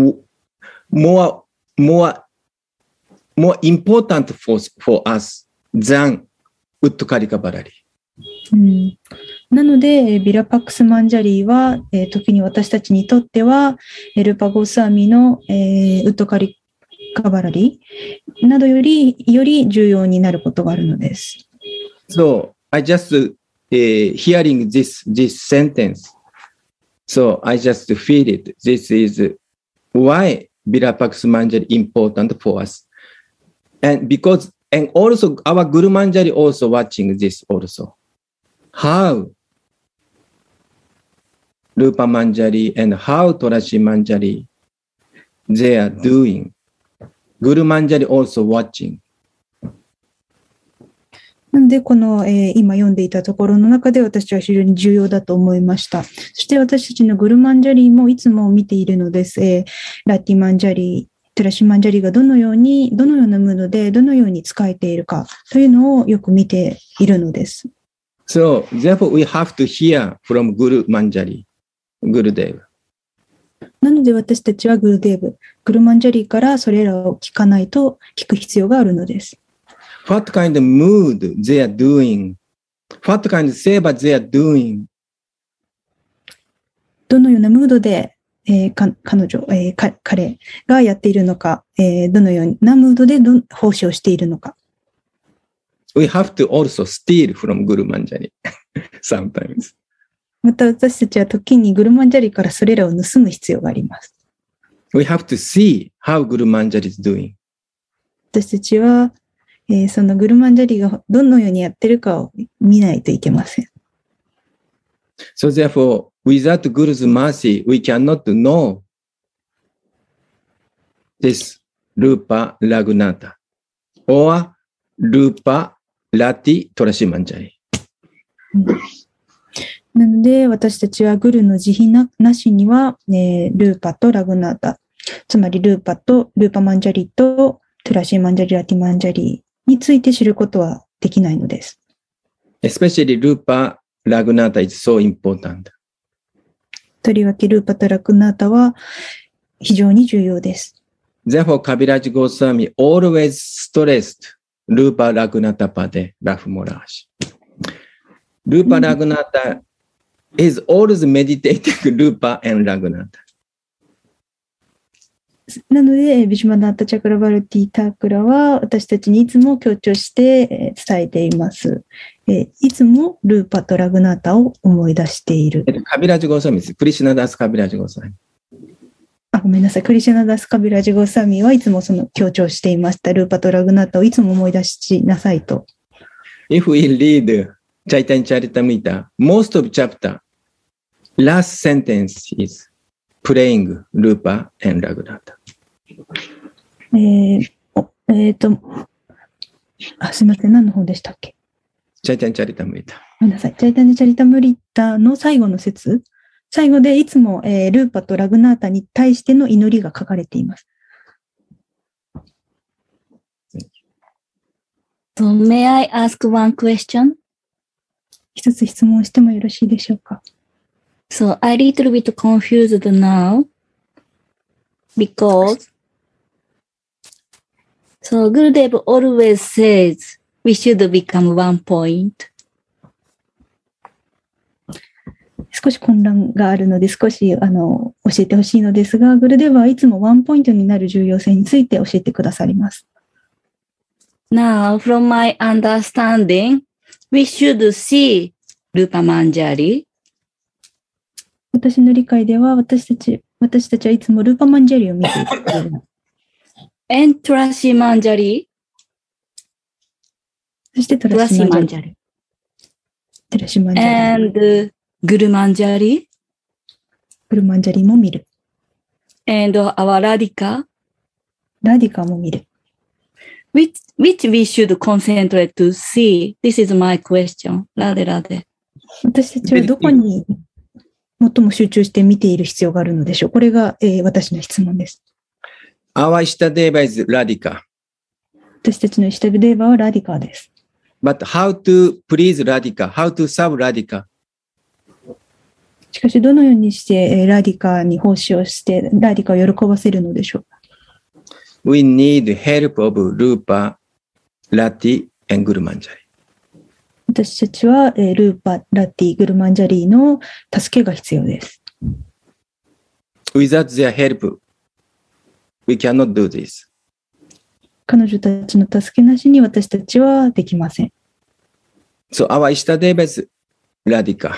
more, more, more important for, for us than Utkarika Barari. うんなので、えービラパックスマンジャリーは、えー時に私たちにとっては、エルパゴスワミの、えーウッドカリカバラリなどより、より重要になることがあるのです。 So I just uh, hearing this, this sentence. So I just feel it. This is why Virupaksha Manjari important for us. And because, and also our Guru Manjari also watching this also. how Rupa Manjari and how Tulasi Manjari they are doing. Guru Manjari also watching. なので、この、えー今読んでいたところの中で私は非常に重要だと思いました。そして私たちのグルマンジャリーもいつも見ているのです。えーラティマンジャリー、トラシマンジャリーがどのように、どのようなムードでどのように使えているかというのをよく見ているのです。 So, therefore, we have to hear from Guru Manjari, Gurudev. なので私たちはグルデーブ、グルマンジャリーからそれらを聞かないと聞く必要があるのです。 What kind of mood they are doing? What kind of seva they are doing? どのようなムードで、えーか彼女、えーか、彼がやっているのか、えーどのようなムードでど奉仕をしているのか。 We have to also steal from Guru Manjari sometimes. また私たちは時にグルマンジャリーからそれらを盗む必要があります。 We have to see how Guru Manjari is doing. 私たちは、えーそのグルマンジャリーがどのようにやってるかを見ないといけません。 So therefore, without Guru's mercy, we cannot know this Rupa Raghunatha or Rupa Rati Tulasi Manjari. なので私たちはグルの慈悲ななしには、えールーパとラグナータ、つまりルーパとルーパマンジャリとトゥラシーマンジャリ、ラティマンジャリについて知ることはできないのです。 Especially Rupa Raghunatha is so important. とりわけルーパとラグナータは非常に重要です。 Therefore, Kaviraj Goswami always stressed Rupa Raghunatha Pade, Raf Moraj. Rupa Raghunatha is always meditating Rupa and Raghunatha. なので、ビシュマナータ・チャクラバルティ・タークラは私たちにいつも強調して伝えています。いつもルーパとラグナータを思い出している。 Kaviraj Goswami です。クリシュナダス・カビラジ・ゴーサミ。 あ、ごめんなさい。クリシュナダス・カビラジ・ゴーサミはいつもその強調していました。ルーパとラグナータをいつも思い出しなさいと。 If we read Chaitanya Charitamrita, most of chapter, last sentence is praying Rupa and Raghunatha. えーおえーと、あ、すみません。何の方でしたっけ？ Chaitanya Charitamrita. ごめんなさい。チャイタニャチャリタムリッタの最後の説。最後でいつも、えールーパとラグナータに対しての祈りが書かれています。 So may I ask one question? 一つ質問してもよろしいでしょうか。 So I little bit confused now because so Gurudev always says we should become one point. 少し混乱があるので少しあの教えてほしいのですが、グルデヴはいつもワンポイントになる重要性について教えてくださります。 Now, from my understanding, we should see Rupa Manjari. 私の理解では私たち、私たちはいつもルーパマンジャリを見ている。 And Tulasi Manjari. そしてトラシ Tulasi マンジャリ。 Manjari. トラシマンジャリ。 And Guru Manjari. グルマンジャリも見る。 And our Radhika. ラディカも見る。 Which, which we should concentrate to see? This is my question. Radhe Radhe. 私たちはどこに最も集中して見ている必要があるのでしょう。これが、えー私の質問です。 Our Ishtadeva is Radhika. 私たちのイシタビデーバはラディカです。 But how to please Radhika? How to serve Radhika? しかし、どのようにしてえーラディカに奉仕をして、ラディカを喜ばせるのでしょう。 We need help of Rupa, Rati, and Guru Manjari. 私たちは、えールーパ、ラティ、グルマンジャリーの助けが必要です。 Without their help, we cannot do this. 彼女たちの助けなしに私たちはできません。 So our Ishtadeva is Radhika.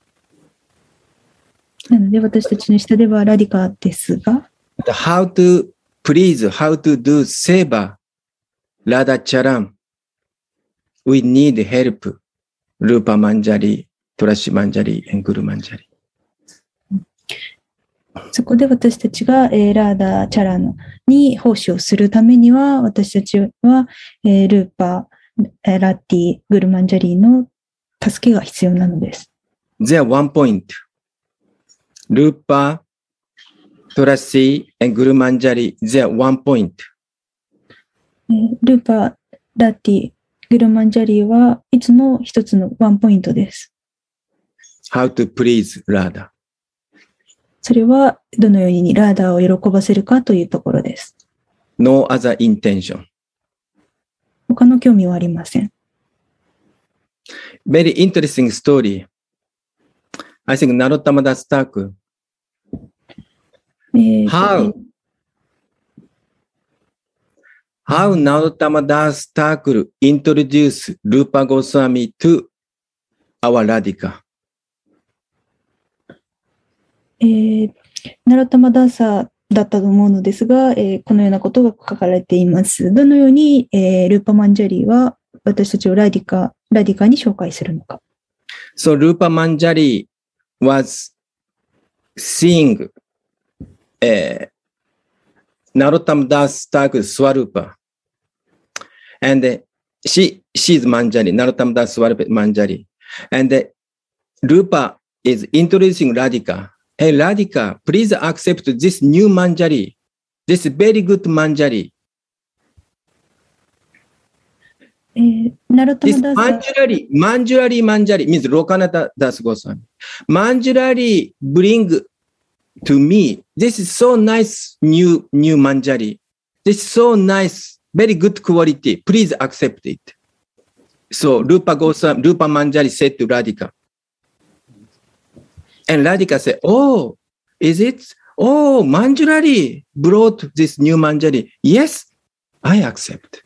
なので私たちの下ではラディカですが、 But how to please, how to do seva, Radha Charan, we need help ルーパマンジャリ、トラシマンジャリ、エングルマンジャリ。 そこで私たちが、えーラーダ・チャラナに奉仕をするためには、私たちは、えールーパ、えーラッティ、グルマンジャリーの助けが必要なのです。 They are one point. ルーパ、トラシ、エングルマンジャリ、they are one point. えールーパ、ラッティ、グルマンジャリーはいつも一つのワンポイントです。 How to please Radha. それはどのようにラーダーを喜ばせるかというところです。 No other intention. 他の興味はありません。 Very interesting story. I think Narottama Das Thakur. えー How? How Narottama Das Thakur introduced Rupa Goswami to our Radhika? えー、ナロッタマダーサだったと思うのですが、えーこのようなことが書かれています。どのように、えールーパマンジャリーは私たちをラディカ、ラディカに紹介するのか。 So Rupa Manjari was seeing uh, Narottama Das Thakur Swarupa. And uh, she, she is Manjari, Narottama Das Swarupa Manjari. And uh, Rupa is introducing Radhika. Hey Radhika, please accept this new Manjari. This very good Manjari. えーナロッタ This マダーサ Manjari, Manjari, Manjari means Lokanatha Das Goswami. Manjari bring to me. This is so nice new new Manjari. This is so nice, very good quality. Please accept it. So Rupa Goswami, Rupa Manjari said to Radhika. And Radhika said, "Oh, is it? Oh, Manjari brought this new Manjari. Yes, I accept."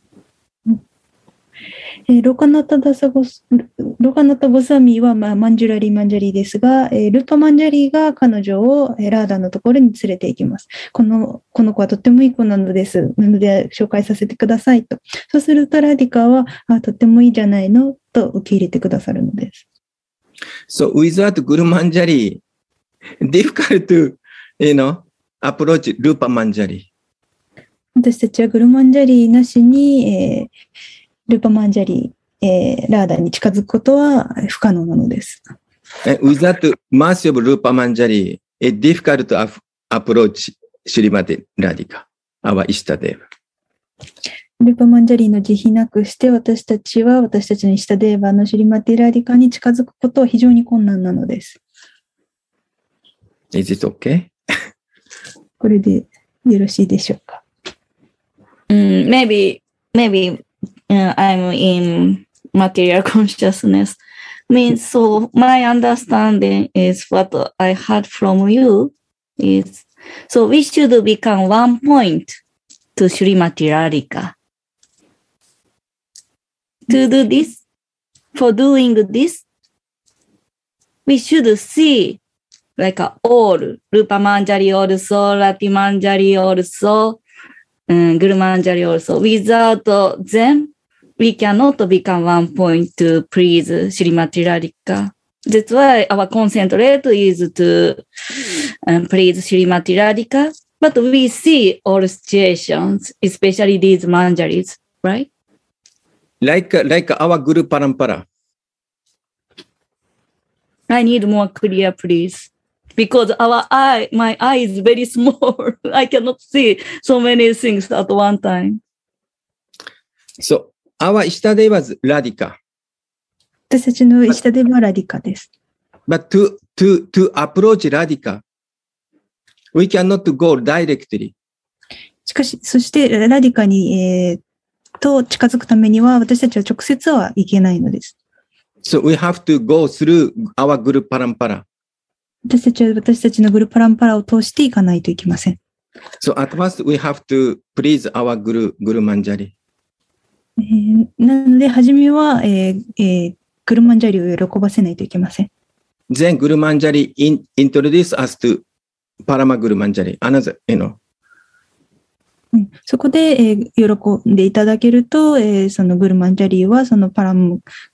えーロカナタダサゴス、ロカナタゴサミは、まあ、マンジュラリーマンジャリーですが、えールーパマンジャリーが彼女をえーラーダのところに連れて行きます。この、この子はとってもいい子なのです。なので紹介させてくださいと。そうするとラディカは、あ、とってもいいじゃないのと受け入れてくださるのです。 So without Guru Manjari, difficult to, you know, approach Rupa Manjari. 私たちはグルマンジャリーなしに、えールーパマンジャリー、えーラーダに近づくことは不可能なのです。 And without mercy of Rupa Manjari, it's difficult to ap- approach Srimati Radhika, our Ishtadeva. ルーパマンジャリーの慈悲なくして私たちは私たちのイシタデーバのシュリマティラディカに近づくことは非常に困難なのです。 Is it okay? これでよろしいでしょうか。 Mm, maybe, maybe uh, I'm in material consciousness. Means so my understanding is what I heard from you is so we should become one point to Srimati Radhika. To do this, for doing this, we should see like a all, Rupa Manjari also, Rati Manjari also, um, Guru Manjari also. Without them, we cannot become one point to please Srimati Radhika. That's why our concentrate is to um, please Srimati Radhika. But we see all situations, especially these manjaris, right? Like, like our Guru Parampara. I need more clear, please. Because our eye, my eye is very small. I cannot see so many things at one time. So, our Ishtadeva is Radhika. 私たちのイシタデーバはラディカです。 But to, to, to approach Radhika, we cannot go directly. しかし、そしてラディカに、えーと近づくためには私たちは直接はいけないのです。 So we have to go through our Guru Parampara. 私たちは私たちのグルパランパラを通していかないといけません。 So at first we have to please our Guru, Guru Manjari. えーなので、初めは、えーえーグルマンジャリを喜ばせないといけません。 Then Guru Manjari in, introduce us to Parama Guru Manjari, another, you know. うん、そこで、えー喜んでいただけると、えーそのグルマンジャリーはそのパラム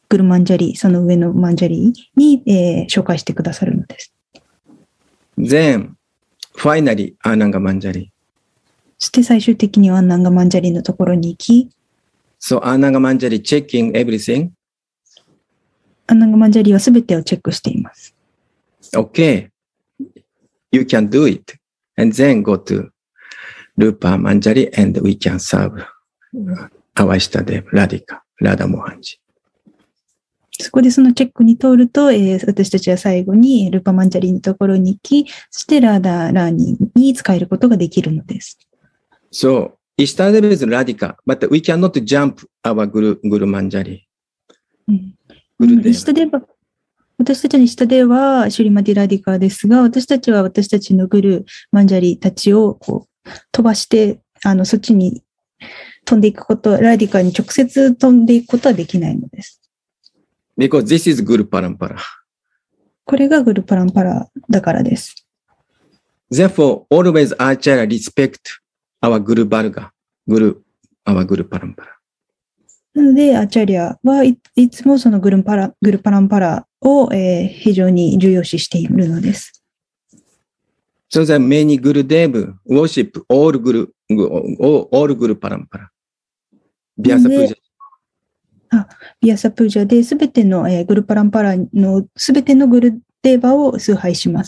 グルマンジャリ、その上のマンジャリに、えー紹介してくださるのです。 Then, finally, Ananga Manjari. そして最終的にはアンナンガマンジャリのところに行き、 So, Ananga Manjari checking everything. アンナンガマンジャリはすべてをチェックしています。 Okay, you can do it. And then go to Rupa Manjari and we can serve our Ishtadev, Radhika, Radha Mohanji. そこでそのチェックに通ると、えー私たちは最後にルパマンジャリのところに行き、そしてラーダーラーニーに使えることができるのです。 So, Ishtadev is Radhika, but we cannot jump our Guru, Guru Manjari. うんグルデーバイシタデーバ私たちのイシタデーはシュリマディラディカですが、私たちは私たちのグルマンジャリたちをこう飛ばして、あのそっちに飛んでいくこと、ラディカに直接飛んでいくことはできないのです。 Because this is Guru Parampara. これがグルパランパラだからです。 Therefore, always Acharya respect our Guru Varga, Guru, our Guru Parampara. なので、アチャリアはいいつもそのグルパラ、グルパランパラを、えー非常に重要視しているのです。 So that many Gurudev worship all Guru, all, all Guru Parampara. Vyasa Puja. ビアサプージャで、すべての、えーグルパランパラのすべてのグルデーバを崇拝します。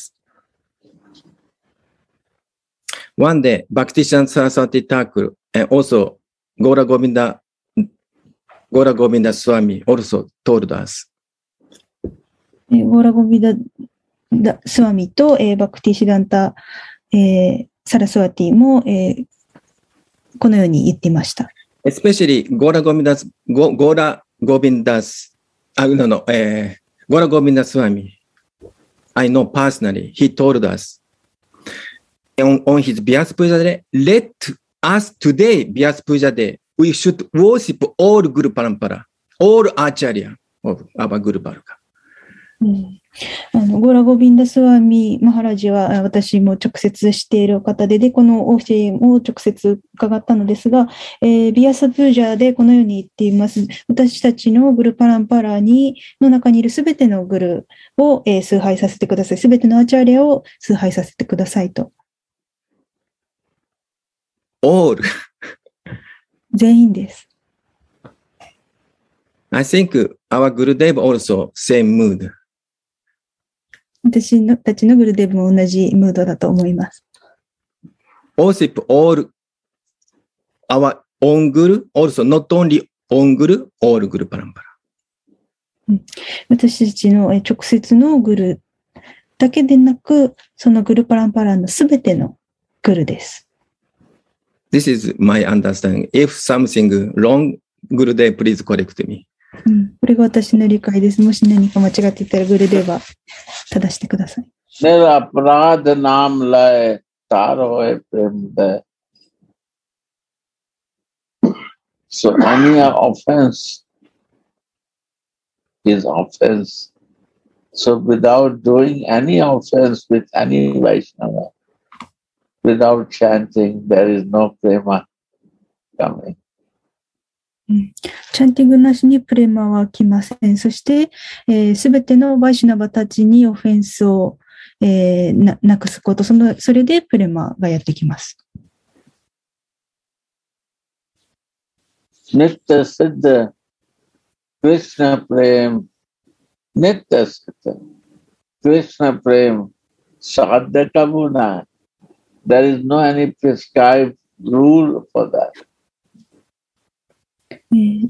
One day, Bhaktisiddhanta Saraswati Thakur and also Gaura Govinda, Gaura Govinda Swami also told us. えーゴーラゴビダダスワミと、えーバクティシダンタ、えーサラスワティも、えーこのように言っていました。 Especially Gaura Govindas, Go- Gaura Govindas, uh, no, no, uh, Gaura Govinda Swami. I know personally, he told us on, on his Vyasa Puja day, let us today, Vyasa Puja day, we should worship all Guru Parampara, all Acharya of our Guru Varga. うんあのゴーラゴビンダスワミマハラジはあ私も直接している方で、でこの教えを直接伺ったのですが、えービアサプージャーでこのように言っています。私たちのグルパランパラにの中にいるすべてのグルを、えー崇拝させてください。すべてのアチャーリアを崇拝させてくださいと。 All. 全員です。 I think our Gurudev also same mood. 私のたちのグルデブも同じムードだと思います。 Worship all our own Guru, also not only own Guru, all Guru Parampara. 私たちのえ直接のグルだけでなく、そのグルパランパラのすべてのグルです。 This is my understanding. If something wrong, Gurudev, please correct me. うん、これが私の理解です。もし何か間違っていたらグルでは正してください。 निरपराध नाम लय तार होए प्रेम दय. So any offense is offense. So without doing any offense with any Vaishnava, without chanting, there is no prema coming. チャンティングなしにプレマは来ません。そして、す、え、べ、てのバイシュナバたちにオフェンスを、えー、な, なくすこと、その、それでプレマがやってきます。 ニッタシッダ、クリシナプレム、ニッタシッダ、クリシナプレム、サッダカムナ。There is no any prescribed rule for that. えー、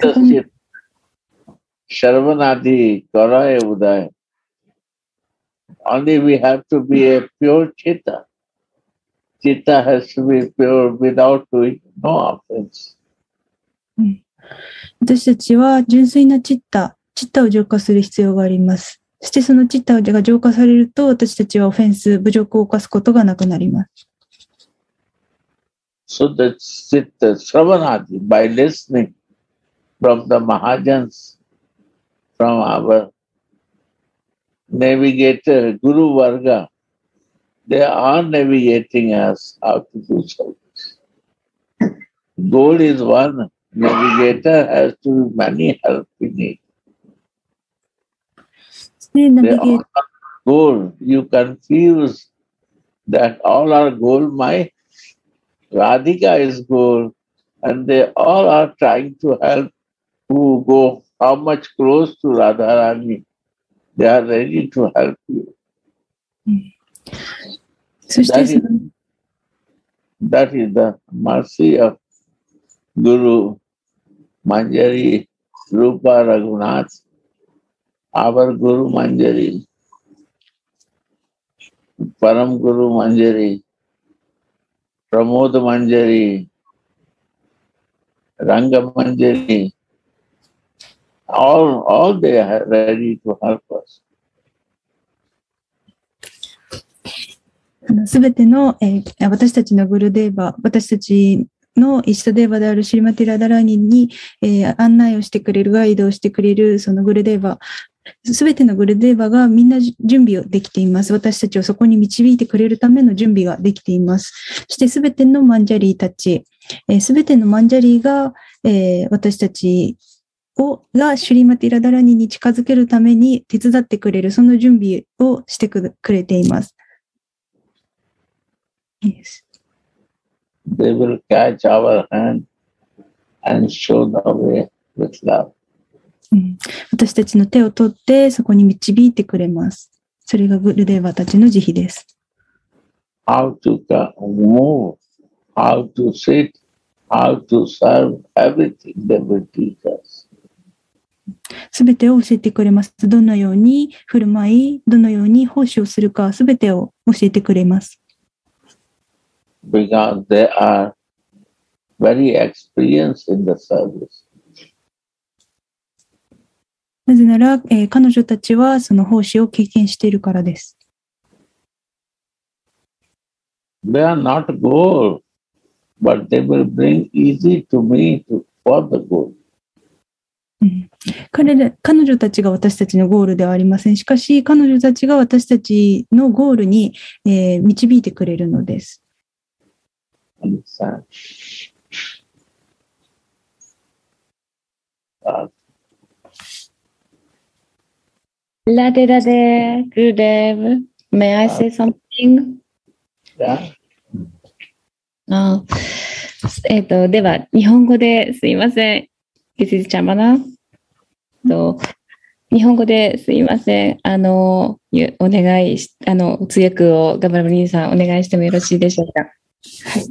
Shravanadi, Karaye Uday. Only we have to be a pure chitta. Chitta has to be pure without doing no offense. うん、私たちは純粋なチッタ、チッタを浄化する必要があります。そしてそのチッタが浄化されると、私たちはオフェンス、侮辱を犯すことがなくなります。 So that chitta, Shravanadi, by listening from the Mahajans, from our navigator, Guru Varga, they are navigating us how to do service. Goal is one, navigator has to be many help we need. で、ナビ They ゲー all are gold. You confuse that all are gold. My Radhika is gold. And they all are trying to help who go how much close to Radharani. They are ready to help you. そして That そ is, の that is the mercy of Guru Manjari Rupa Raghunath, our Guru Manjari, Param Guru Manjari, Pramod Manjari, Ranga Manjari, all, all they are ready to help us. すべての、えー私たちのグルデーバ、私たちのイシタデーバであるシリマティラダラーニに、えー案内をしてくれる、ガイドをしてくれる、そのグルデーバ、すべてのグルデーバがみんな準備をできています。私たちをそこに導いてくれるための準備ができています。そしてすべてのマンジャリーたち、すべてのマンジャリーが、えー私たちをがシュリマティラダラーニに近づけるために手伝ってくれる、その準備をしてくれています。Yes. They will catch our hand and show the way with love. うん私たちの手を取ってそこに導いてくれます。それがグルデーバたちの慈悲です。 How to move, how to sit, how to serve, everything they will teach us. すべてを教えてくれます。どのように振る舞い、どのように奉仕をするか、すべてを教えてくれます。 Because they are very experienced in the service. なぜなら、えー彼女たちはその奉仕を経験しているからです。 They are not goal, but they will bring easy to me to, for the goal. うん彼ら彼女たちが私たちのゴールではありません。しかし、彼女たちが私たちのゴールに、えー導いてくれるのです。 Understand? Uh, Radhe Radhe, Gurudev. May I say something? yeah. あえっ、と、では、日本語ですいません。This is Chamana. と日本語ですいません。あの、ゆお願いし、あの、通訳をガバラブリンさんお願いしてもよろしいでしょうか。はい。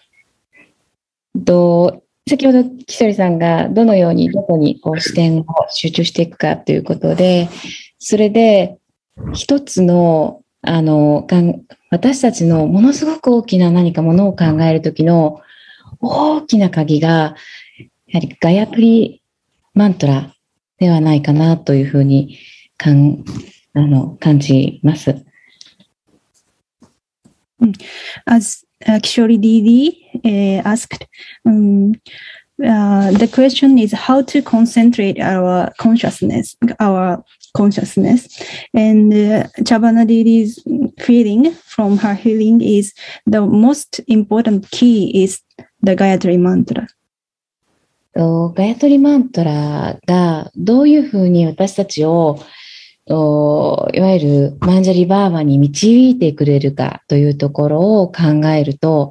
と先ほどキサリさんがどのようにどこにこう視点を集中していくかということで、それで一つのあのかん私たちのものすごく大きな何かものを考えるときの大きな鍵がやはりガヤトリマントラではないかなというふうにかんあの感じます。 As uh, Kishori Didi uh, asked, um, uh, the question is how to concentrate our consciousness, our consciousness. And uh, Chavana Didi's feeling from her healing is the most important key is the Gayatri Mantra. とガヤトリマントラがどういうふうに私たちをといわゆるマンジャリバーバに導いてくれるかというところを考えると、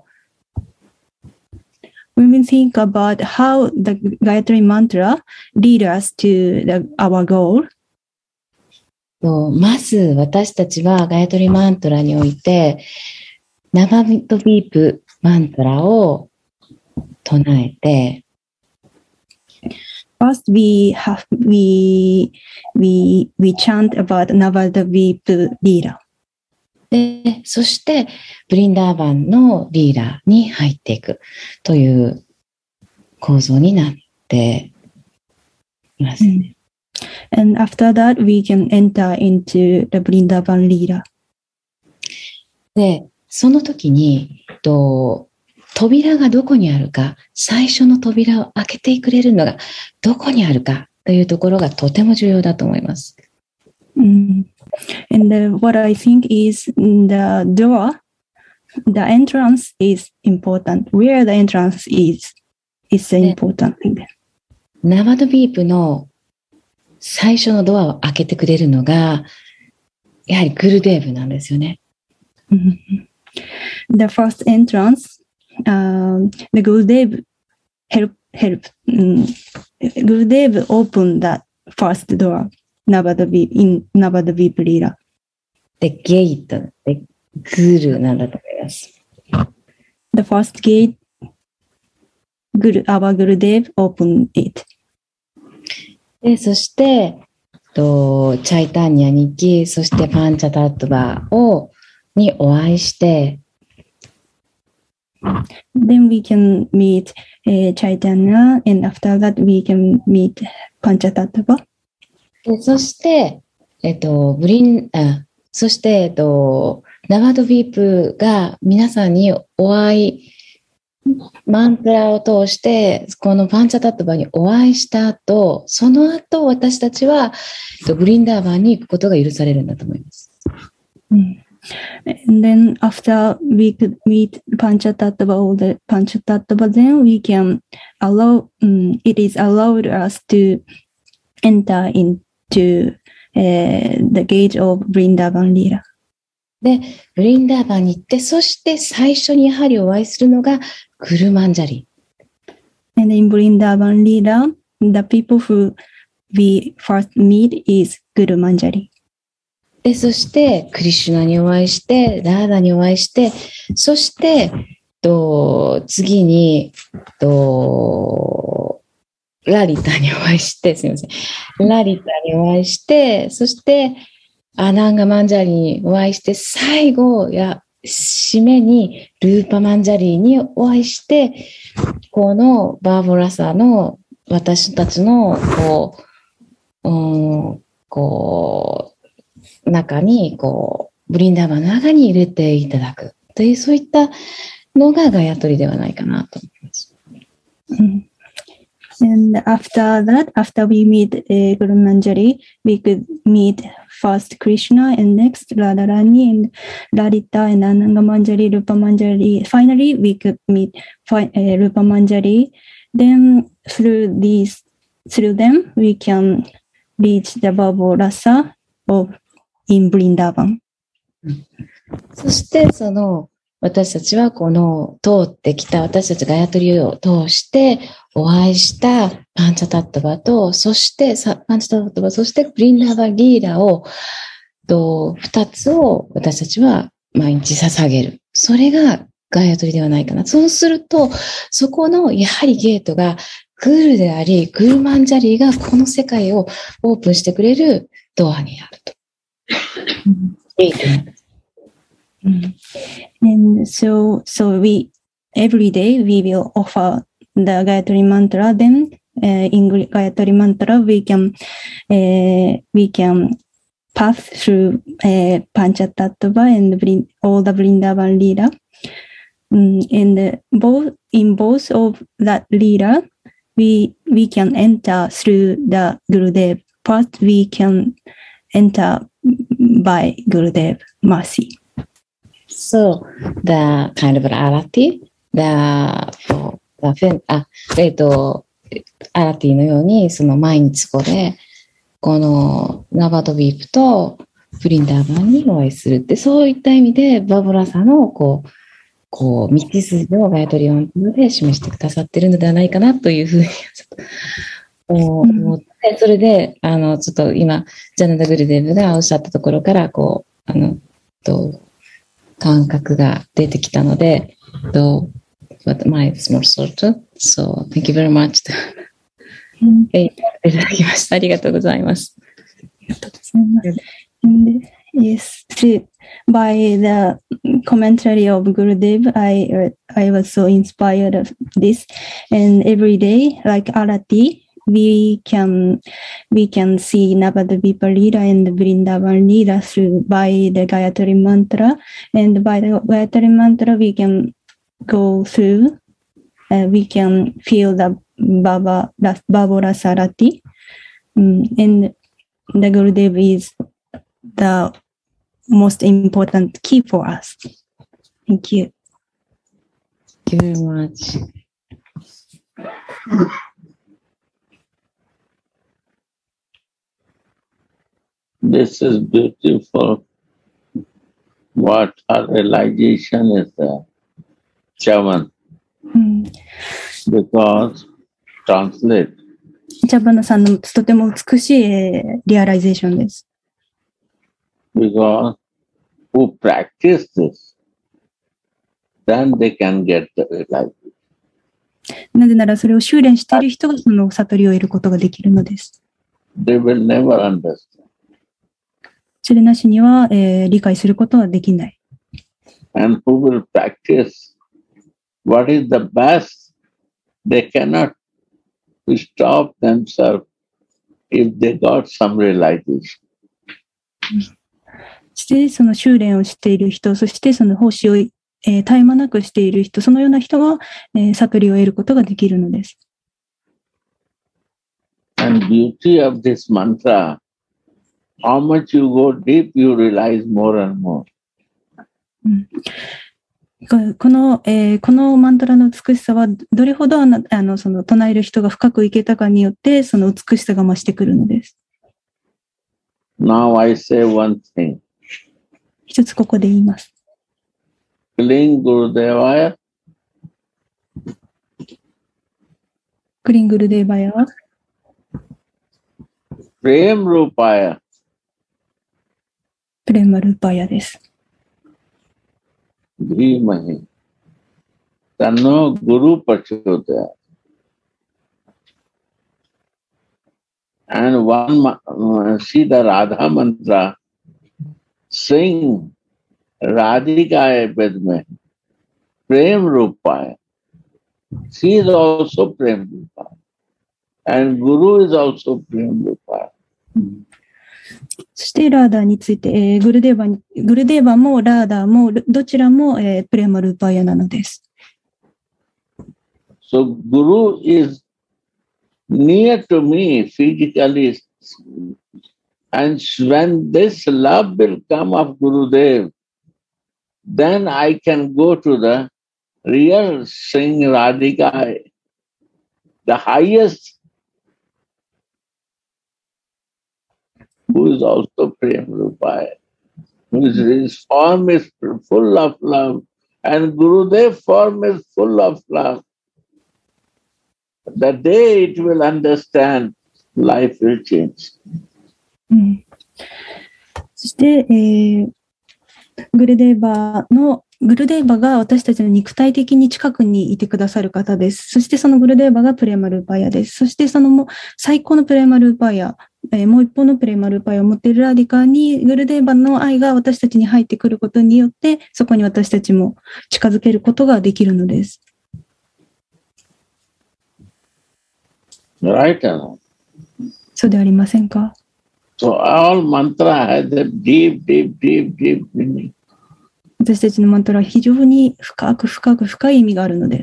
When we think about how the Gayatri Mantra lead us to the, our goal, とまず私たちはガヤトリマントラにおいてナマミトビープマントラを唱えて、 first we have we we we chant about Navadvip Leela. で、そしてブリンダーバンのリーラーに入っていくという構造になっていますね。 And after that we can enter into the Vrindavan Leela. で、その時にと扉がどこにあるか、最初の扉を開けてくれるのがどこにあるかというところがとても重要だと思います。 Mm. And the, what I think is the door, the entrance is important. Where the entrance is, is the important thing. ナバドビープの最初のドアを開けてくれるのが、やはりグルデーブなんですよね。 The first entrance, um, the Gurudev help, help, um, Gurudev opened that first door Navadvip, in Navadvip Lila. で、ゲートでグルなんだと思います。 The first gate, Guru, our Gurudev opened it. で、そして、とチャイタンニャに行き、そしてパンチャタットバをにお会いして、 Then we can meet uh, Chaitanya, and after that we can meet Panchatattva. でそして、えっと、ブリン、あ、そして、えっと、ナバドビープが皆さんにお会い、マントラを通して、このパンチャタットバにお会いした後、その後私たちは、ブリンダーバンに行くことが許されるんだと思います。 Mm. And then after we could meet Panchatattva or the Panchatattva, then we can allow, um, it is allowed us to enter into uh, the gate of Vrindavan Lila. で、ブリンダーバンに行って、そして最初にやはりお会いするのがグルマンジャリ。 And in Vrindavan Lila, the people who we first meet is Guru Manjari. で、そしてクリシュナにお会いして、ラーダにお会いして、そしてと次にとラリタにお会いして、すみません。ラリタにお会いして、そしてアナンガマンジャリにお会いして、最後や締めにルーパマンジャリにお会いして、このバーボラサの私たちのこう、うん、こう中にこうブリンダーバンの中に入れていただくという、そういったのがガヤトリではないかなと思います。 Mm. And after that, after we meet uh, Guru Manjari, we could meet first Krishna and next Radharani and Lalita and Ananga Manjari, Rupa Manjari. Finally, we could meet fi- uh, Rupa Manjari. Then through these, through them, we can reach the Bhava Rasa of in Vrindavan. そしてその私たちはこの通ってきた私たちガヤトリを通してお会いしたパンチャタットバと、そしてパンチャタットバ、そしてブリンダーバリーラをと二つを私たちは毎日捧げる。それがガヤトリではないかな。そうするとそこのやはりゲートがグールであり、グルマンジャリーがこの世界をオープンしてくれるドアにあると。ゲートになる。 Mm. And so, so we every day we will offer the Gayatri Mantra. Then uh, in Gayatri Mantra we can uh, we can pass through uh, Panchatattva and bring all the Vrindavan Leela. Um, and uh, both in both of that Leela, we we can enter through the Gurudev. First, we can enter by Gurudev mercy. So the kind of arati, the, the あ、えっと、アラティのように、その毎日ここで、このナバドビープとブリンダーバンにお会いするって、そういった意味で、バブラサの、こう、こう、道筋をガヤトリオンで示してくださっているのではないかなというふうに、ちょっと思って、それで、あの、ちょっと今、ジャナダ・グルデーブがおっしゃったところから、こう、あの、と、感覚が出てきたので、と、my small sort. So, thank you very much. いただきました。ありがとうございます。 ありがとうございます。And yes, by the commentary of Gurudev, I I was so inspired of this. And every day, like Arati, we can we can see Navadvipa Leela and Vrindavan Leela through by the Gayatri Mantra, and by the Gayatri Mantra we can go through, uh, we can feel the Baba Babora Sarati, um, and the Gurudev is the most important key for us. Thank you. Thank you very much. This is beautiful. What her realization is there. Chavan. うん、 Because, translate. チャバナさんのとても美しい、えーリアライゼーションです。 Because who practice this, then they can get the realization. なぜならそれを修練している人がその悟りを得ることができるのです。 They will never understand. それなしには、えー理解することはできない。 And who will practice what is the best, they cannot stop themselves if they got some realization. そしてその修練をしている人、そしてその奉仕を、えー絶え間なくしている人、そのような人は、えー悟りを得ることができるのです。 And beauty of this mantra, how much you go deep, you realize more and more. うんここの、えーこのマントラの美しさはどれほどあのあのその唱える人が深くいけたかによってその美しさが増してくるのです。 Now I say one thing. 一つここで言います。 Cling Gurudevaya, クリングルデーバヤ、 Prem Rupaya, プレマルーパヤです。 Dhimahi, Tanno Guru Prachodaya. And one, ma- uh, see the Radha mantra, sing Radhika with me, Prem Rupaya. She is also Prem Rupaya. And Guru is also Prem Rupaya. そしてラーダーについて、えーグルデーバに、グルデーバもラーダーもどちらも、えープレマルーパヤなのです。 So Guru is near to me physically. And when this love will come of Gurudev, then I can go to the real Singh Radhika, the highest, who is also Prem Rupaya, whose his form is full of love, and Gurudev's form is full of love. The day it will understand, life will change. うん、そして、えーグルデーバのグルデーバが私たちの肉体的に近くにいてくださる方です。そしてそのグルデーバがプレマルーパヤです。そしてそのもう最高のプレマルーパヤ、えーもう一方のプレマルーパヤを持っているラディカにグルデーバの愛が私たちに入ってくることによってそこに私たちも近づけることができるのです。 Right? Anna? そうではありませんか？ So all mantra has a deep, deep, deep, deep meaning. 私たちのマントラは非常に深く深く深い意味があるのです。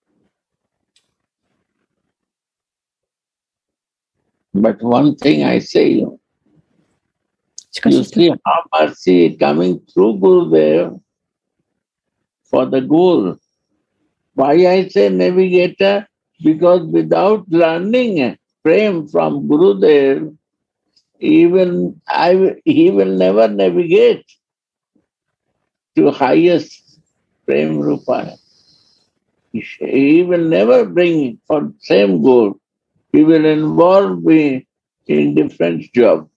But one thing I say you, しか you し、 see how mercy coming through Gurudev for the goal. Why I say navigator? Because without learning prem from Gurudev, even I will, he will never navigate to highest prem rupa. He will never bring for same goal. He will involve me in different job.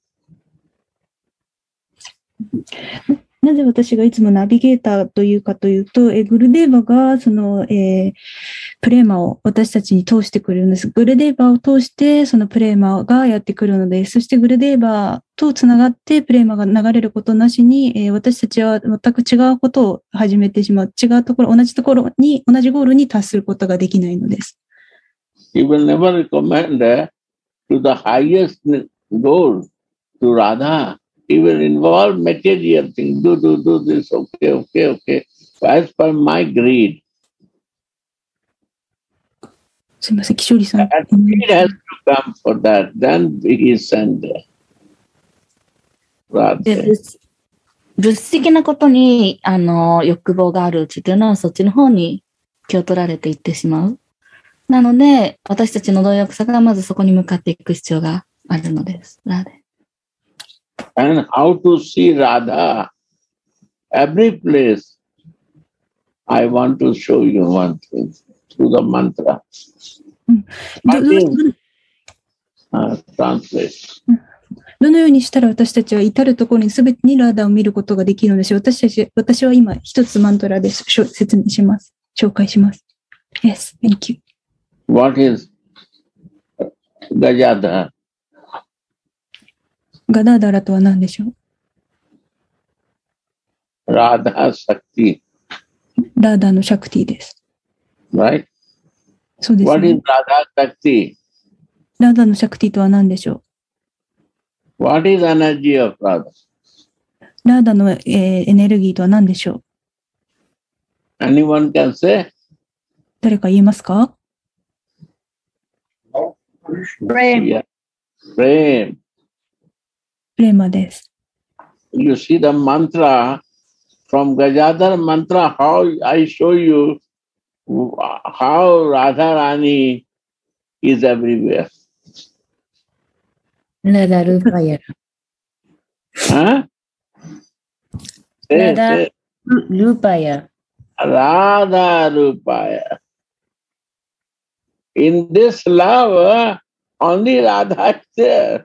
なぜ私がいつもナビゲーターというかというと、えグルデーバがその、えープレーマを私たちに通してくるんです。グルデーバを通してそのプレーマがやってくるので、そしてグルデーバとつながってプレーマが流れることなしに、えー私たちは全く違うことを始めてしまう。違うところ、同じところに、同じゴールに達することができないのです。 He will never recommend uh, to the highest goal, to Radha. He will involve material things. Do, do, do this. Okay, okay, okay. As per my greed. すみません、キショリさん。 And greed has to come for that. Then he is sent there. で Radha. 物物質的なことにあの欲望があるうちというのはそっちの方に気を取られていってしまう。なので私たちの貪欲さがまずそこに向かっていく必要があるのです。ラーデ and how to see Radha every place. I want to show you one thing through the mantra. ど What どう is uh, translate? どのようにしたら私たちは至るところに全てにラーダを見ることができるのでしょう。私たち、私は今一つマントラでしょ説明します。紹介します。Yes, thank you. What is Gajadhara? ガダーダラとは何でしょう。 Radha Shakti, ラーダのシャクティです。 right? そうです What is ね。 Radha Shakti? ラーダのシャクティとは何でしょ What is energy of Radha? う。ラーダの、えーエネルギーとは何でしょう。 Anyone can say? 誰か言えますか？ Yeah. Prem. プレーマです。 You see the mantra from Gajadhar mantra, how I show you how Radharani is everywhere. ラダルパヤ Huh? Say, Radha. say, ルパヤ Radha Rupaya. In this love, only Radha is there.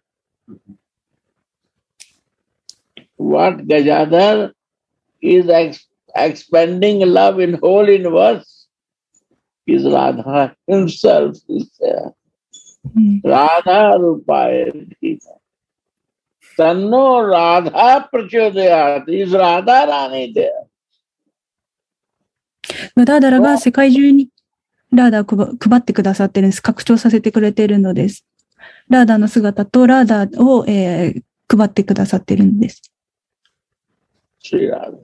What Gajadhar is ex- expanding love in whole universe is Radha himself is there. うん、 Radha Rupaya. Tanno Radha Prachodayat. Is Radha Rani there? ガダーダラが世界中にラーダを配配ってくださってるんです。拡張させてくれているのです。ラーダの姿とラーダを、えー配ってくださっているんです。 Sri Radha.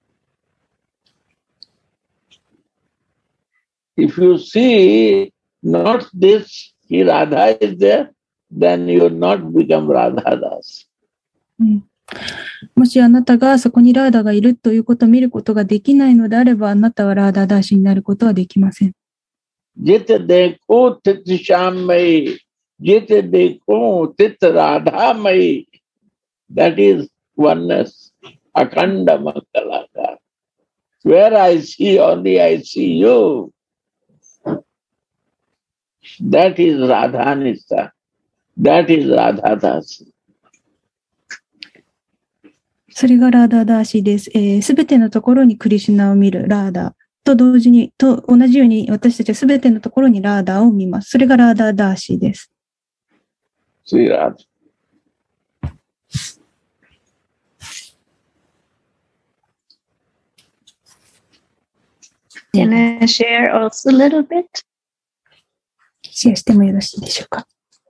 If you see not this, he Radha is there, then you will not become Radhadas. うん、もしあなたがそこにラーダがいるということを見ることができないのであれば、あなたはラーダダーシになることはできません。 Jit dekho tit shamai, jit dekho tit radhamai. That is oneness, akanda mangalaka. Where I see only I see you. That is Radhanista. That is Radhadasi. それがラーダダーシです。す、えー、べ、てのところにクリシュナを見るラーダと同時に、と同じように私たちはすべてのところにラーダを見ます。それがラーダダーシです。 Sri Radha. Can I share also a little bit? シェアしてもよろしいでしょうか。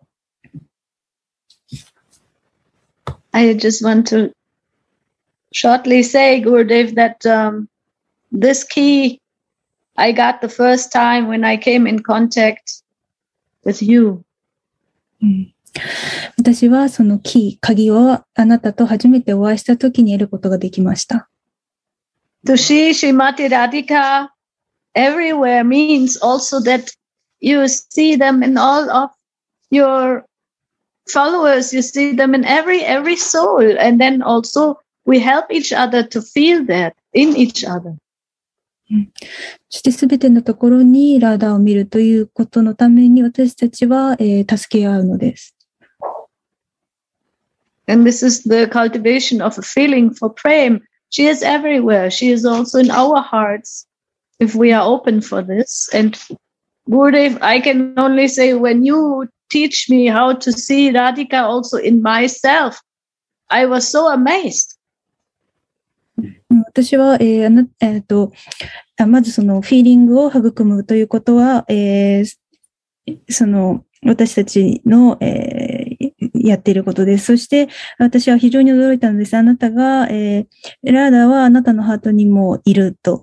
I just want to shortly say, Gurudev, that um, this key I got the first time when I came in contact with you. うん、私はそのキー、鍵をあなたと初めてお会いしたときに得ることができました。 To see Srimati Radhika everywhere means also that you see them in all of your followers, you see them in every every soul, and then also we help each other to feel that in each other. そしてすべてのところにラーダを見るということのために私たちは、えー、助け合うのです。 And this is the cultivation of a feeling for Prem. She is everywhere. She is also in our hearts if we are open for this. And Gurudev, I can only say when you teach me how to see Radhika also in myself, I was so amazed. 私は、えーあのえー、とまずそのフィーリングを育むということは、えー、その私たちの、えー、やっていることです。そして私は非常に驚いたのです。あなたが、えー、ラーダはあなたのハートにもいると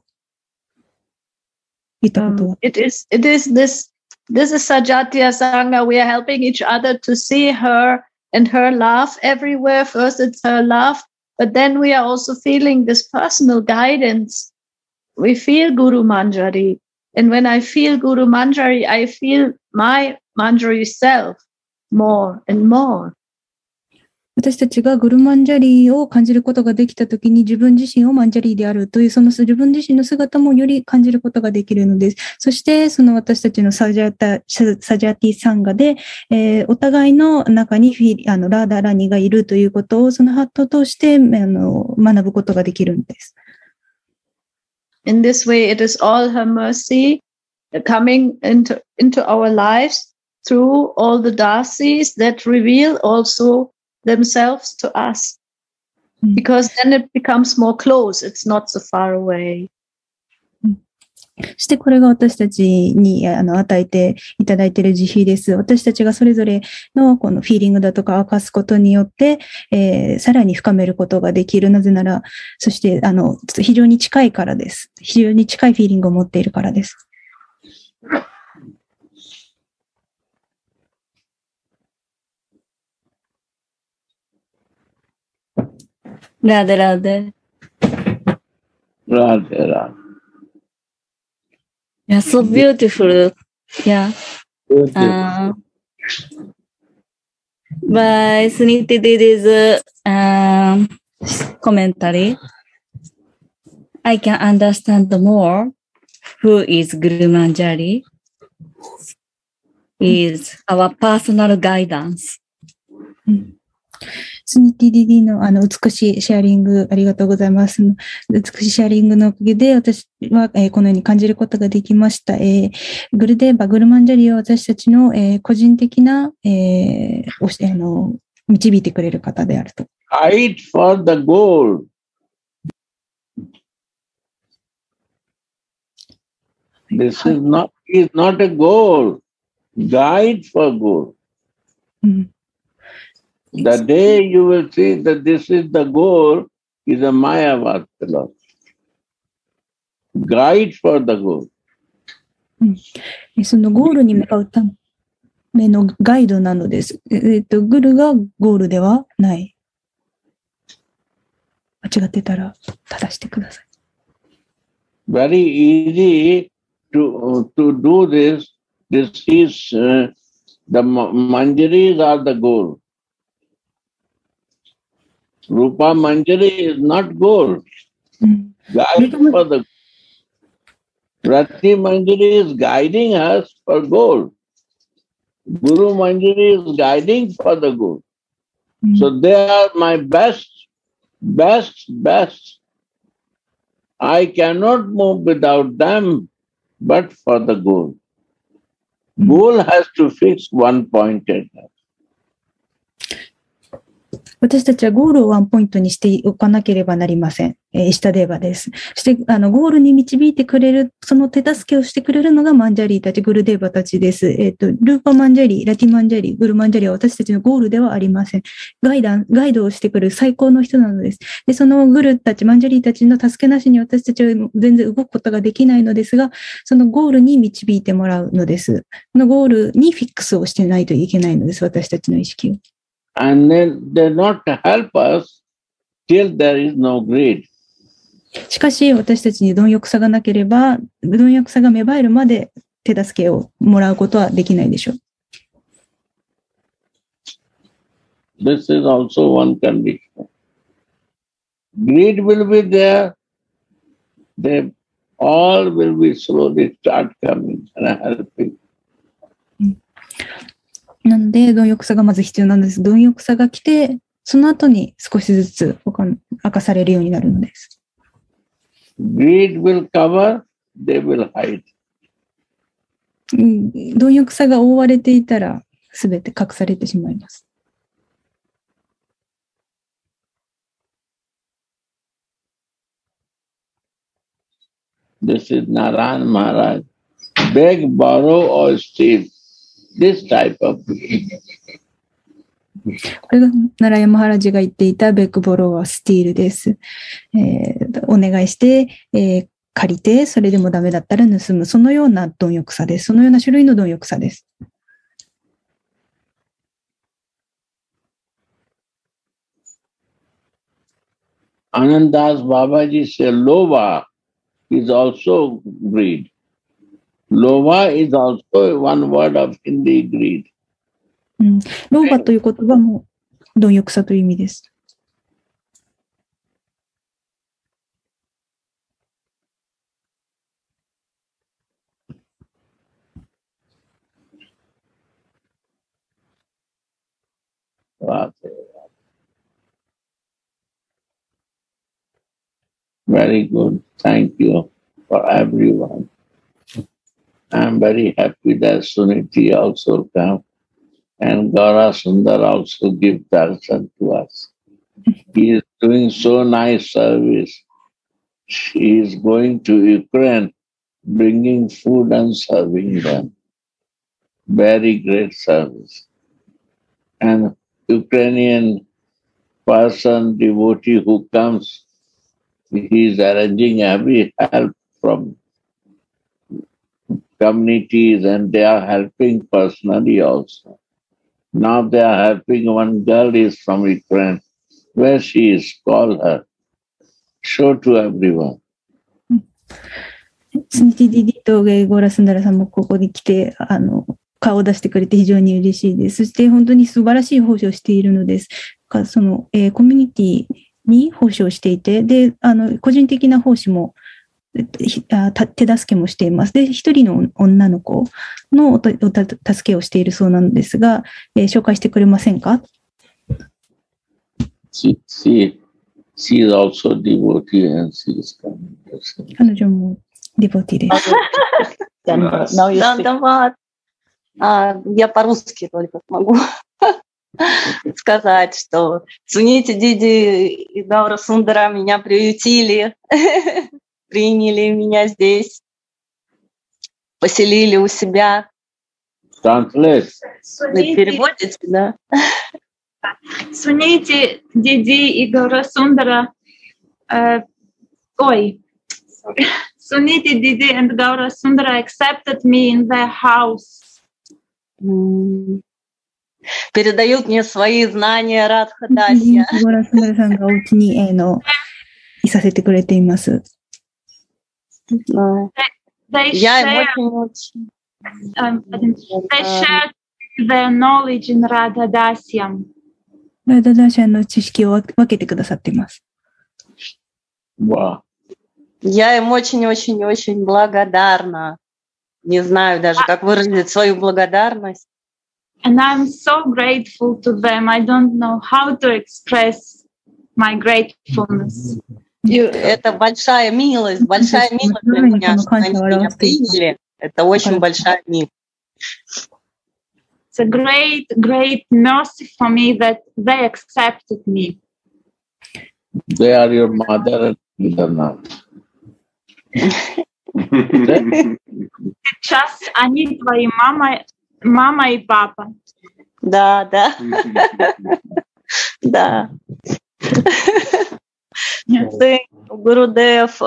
言ったことは。 Um, it is, it is this, this is Sajatya Sangha. We are helping each other to see her and her love everywhere. First it's her love, but then we are also feeling this personal guidance. We feel Guru Manjari. And when I feel Guru Manjari, I feel my Manjari self more and more. 私たちがグルマンジャリーを感じることができたときに自分自身をマンジャリーであるというその自分自身の姿もより感じることができるのです。そしてその私たちのサジャタ、サジャティサンガで、えー、お互いの中にフィあのラーダラニがいるということをそのハットを通してあの学ぶことができるんです。 In this way, it is all her mercy coming into, into our lives through all the Dasis that reveal also themselves to us. Because then it becomes more close. It's not so far away. そしてこれが私たちにあの与えていただいている慈悲です。私たちがそれぞれのこのフィーリングだとか明かすことによって、えー、さらに深めることができる。なぜなら、そしてあの非常に近いからです。非常に近いフィーリングを持っているからです。 ラデラデ。 ラデラ。 Yeah, so beautiful. Yeah. Uh, by Suniti Didi's um, commentary, I can understand more who is Guru Manjari is our personal guidance. スニティディディのあの美しいシェアリングありがとうございます。美しいシェアリングのおかげで私は、えー、このように感じることができました。えー、グルデーバ、グルマンジャリは私たちの、えー、個人的な、えー、おしあの導いてくれる方であると。 Fight for the goal. This is not, is not a goal. Guide for goal. うん、 The day you will see that this is the goal is a Mayavad philosophy. Guide for the goal. うん、そのゴールに向かうためのガイドなのです。えっと、グルがゴールではない。間違ってたら正してください。 Very easy to, to do this. This is uh, the Manjaris are the goal. Rupa Manjari is not goal. Mm. Guide for the Ratni Manjari is guiding us for goal. Guru Manjari is guiding for the goal. Mm. So they are my best, best, best. I cannot move without them, but for the goal. Mm. Goal has to fix one-pointedness. 私たちはゴールをワンポイントにしておかなければなりません。えー、イシタデーバです。そして、あの、ゴールに導いてくれる、その手助けをしてくれるのがマンジャリーたち、グルデーバたちです。えっと、ルーパマンジャリー、ラティマンジャリー、グルマンジャリーは私たちのゴールではありません。ガイダン、ガイドをしてくれる最高の人なのです。で、そのグルたち、マンジャリーたちの助けなしに私たちは全然動くことができないのですが、そのゴールに導いてもらうのです。そのゴールにフィックスをしてないといけないのです、私たちの意識を。 And then they not help us till there is no greed. しかし私たちに貪欲さがなければ、貪欲さが芽生えるまで手助けをもらうことはできないでしょう。 This is also one condition. Greed will be there. They all will be slowly start coming and helping. なので、貪欲さがまず必要なんです。貪欲さが来て、その後に少しずつ明かされるようになるのです。 Greed will cover, they will hide. 貪欲さが覆われていたら、すべて隠されてしまいます。 This is Narayan Maharaj. Beg, borrow or steal. This type of greed. これがナラヤマハラジが言っていたベックボロはスティールです。えー、お願いして、えー、借りて、それでもダメだったら盗む。そのような貪欲さです。そのような種類の貪欲さです。 Anandas Babaji said, Lova is also greed. Lova is also one word of Hindi greed. うん、ローバという言葉も貪欲さという意味です。 Very good. Thank you for everyone. I'm very happy that Suniti also come and Gaura Sundar also give darshan to us. He is doing so nice service. He is going to Ukraine, bringing food and serving them. Very great service. And Ukrainian person, devotee who comes, he is arranging every help from communities and they are helping personally also. Now they are helping one girl is from Ukraine. Where she is, call her. Show to everyone. スニティディディとゴーラスンダラさんもここに来て、あの、顔を出してくれて非常に嬉しいです。そして本当に素晴らしい奉仕をしているのです。その、えー、コミュニティに奉仕をしていて、で、あの、個人的な奉仕も、あ手助けもしています。で、一人の女の子のおたおた助けをしているそうなのですが、えー、紹介してくれませんか？ She, she, she is also devotee and she is coming. 彼女もデボティです。 Дандават. Я по-русски только могу сказать, что Сунити Диди и Гаура Сундара меня приютили, приняли меня здесь, поселили у себя. Translate. Вы переводите, да? Suniti Didi и Gaura Sundara. Uh, ой. Suniti Didi and Gaura Sundara accepted me in their house. Mm. Передают мне свои знания Радхадасья. ゴーラスンダラさんがお家に、えー、のいさせてくれています。 They, they Я share, им очень, um, they shared their knowledge in Radhadasyam. ラダダシャの知識を分けてくださっています。 Wow. я им очень-очень-очень благодарна. Не знаю даже, как выразить свою благодарность. And I'm so grateful to them. I don't know how to express my gratefulness. Это большая милость, большая милость для меня, что они меня приняли. Это очень большая милость. It's a great, great mercy for me that they accepted me. They are your mother and father now. Сейчас они твои мама, мама и папа. Да, да. Да. Ты, Гурудев.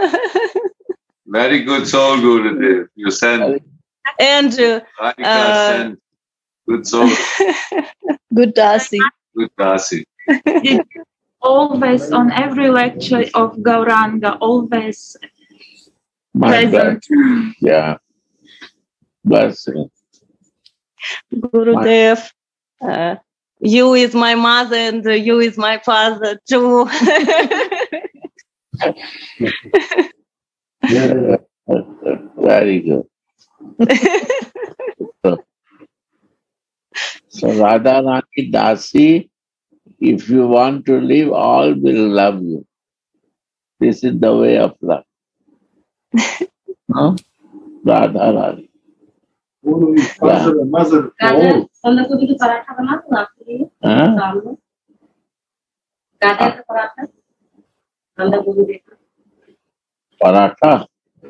Very good soul, Gurudev. You sent. Andrew. Radhika uh, sent. Good soul. Good Dasi. Good Dasi. Always on every lecture of Gauranga, always My present. blessing. Yeah. Blessing. Gurudev. Uh, you is my mother and you is my father too. Yeah. Very good. so, so Radha Rani Dasi, if you want to live, all will love you. This is the way of love. No? Radha Rani. Yeah. Huh? Paratha?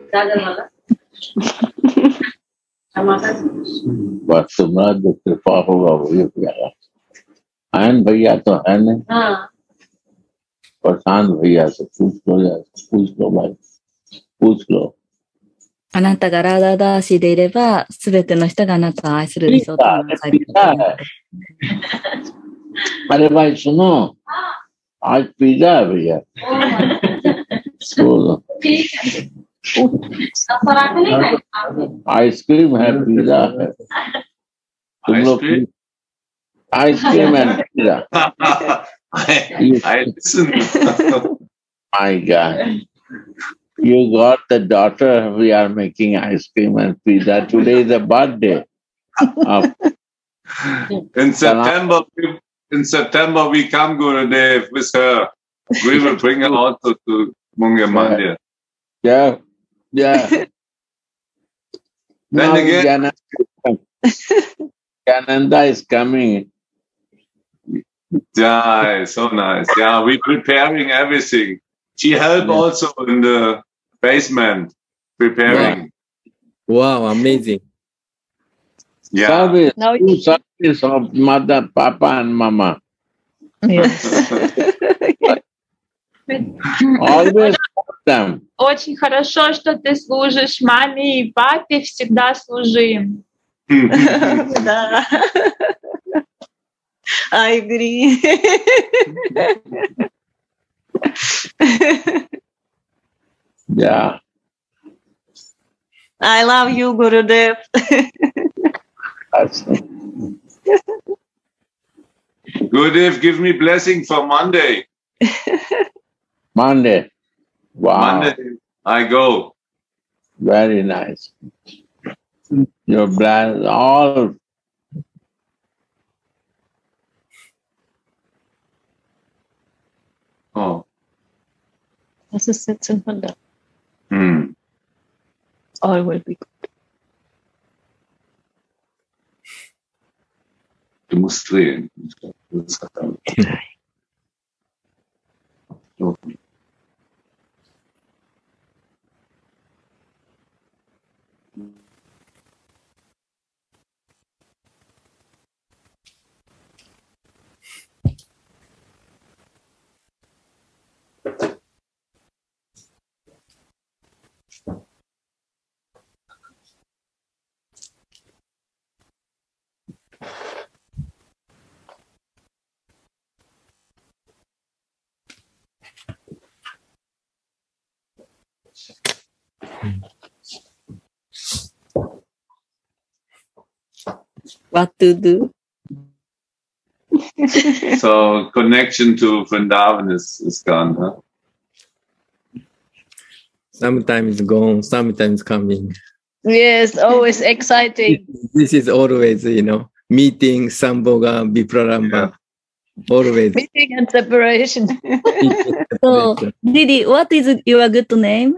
बस तुम्हारा जो कृपा होगा वही प्यारा आयन भैया तो है नहीं प्रशांत भैया से पूछ लो या पूछ लो भाई पूछ लो あなたがラダダーシでいれば、すべての人があなたを愛する理想との最高。 अरे भाई सुनो आज पिज्जा है भैया आइसक्रीम है पिज्जा है तुम लोग Ice cream and pizza. I, I listen. My God. You got the daughter, we are making ice cream and pizza. Today is a birthday. of In September, we- in September we come, Gurudev, with her. We will bring her also to Munga Mandir. Yeah, yeah. Then Now again- Jananda, Jananda is coming. Yeah, so nice. Yeah, we're preparing everything. She helped Yeah. also in the basement, preparing. Wow, amazing. Yeah. Service, Now two service of mother, papa and mama. Yes. Always for them. Очень хорошо, что ты служишь маме и папе, всегда служи им. Да. I agree. Yeah. I love you, Gurudev. That's Gurudev, give me blessing for Monday. Monday. Wow. Monday, I go. Very nice. Your bless all. Oh. Das ist siebzehnhundert. Hmm. All will be good. Du musst drehen. Das hat er- So. What to do? So connection to Vrindavan is, is gone, huh? Sometimes gone, sometimes coming. Yes, always exciting. This is always, you know, meeting, Sambhoga, Viprarambha. Always. Meeting and separation. So, Didi, what is your good name?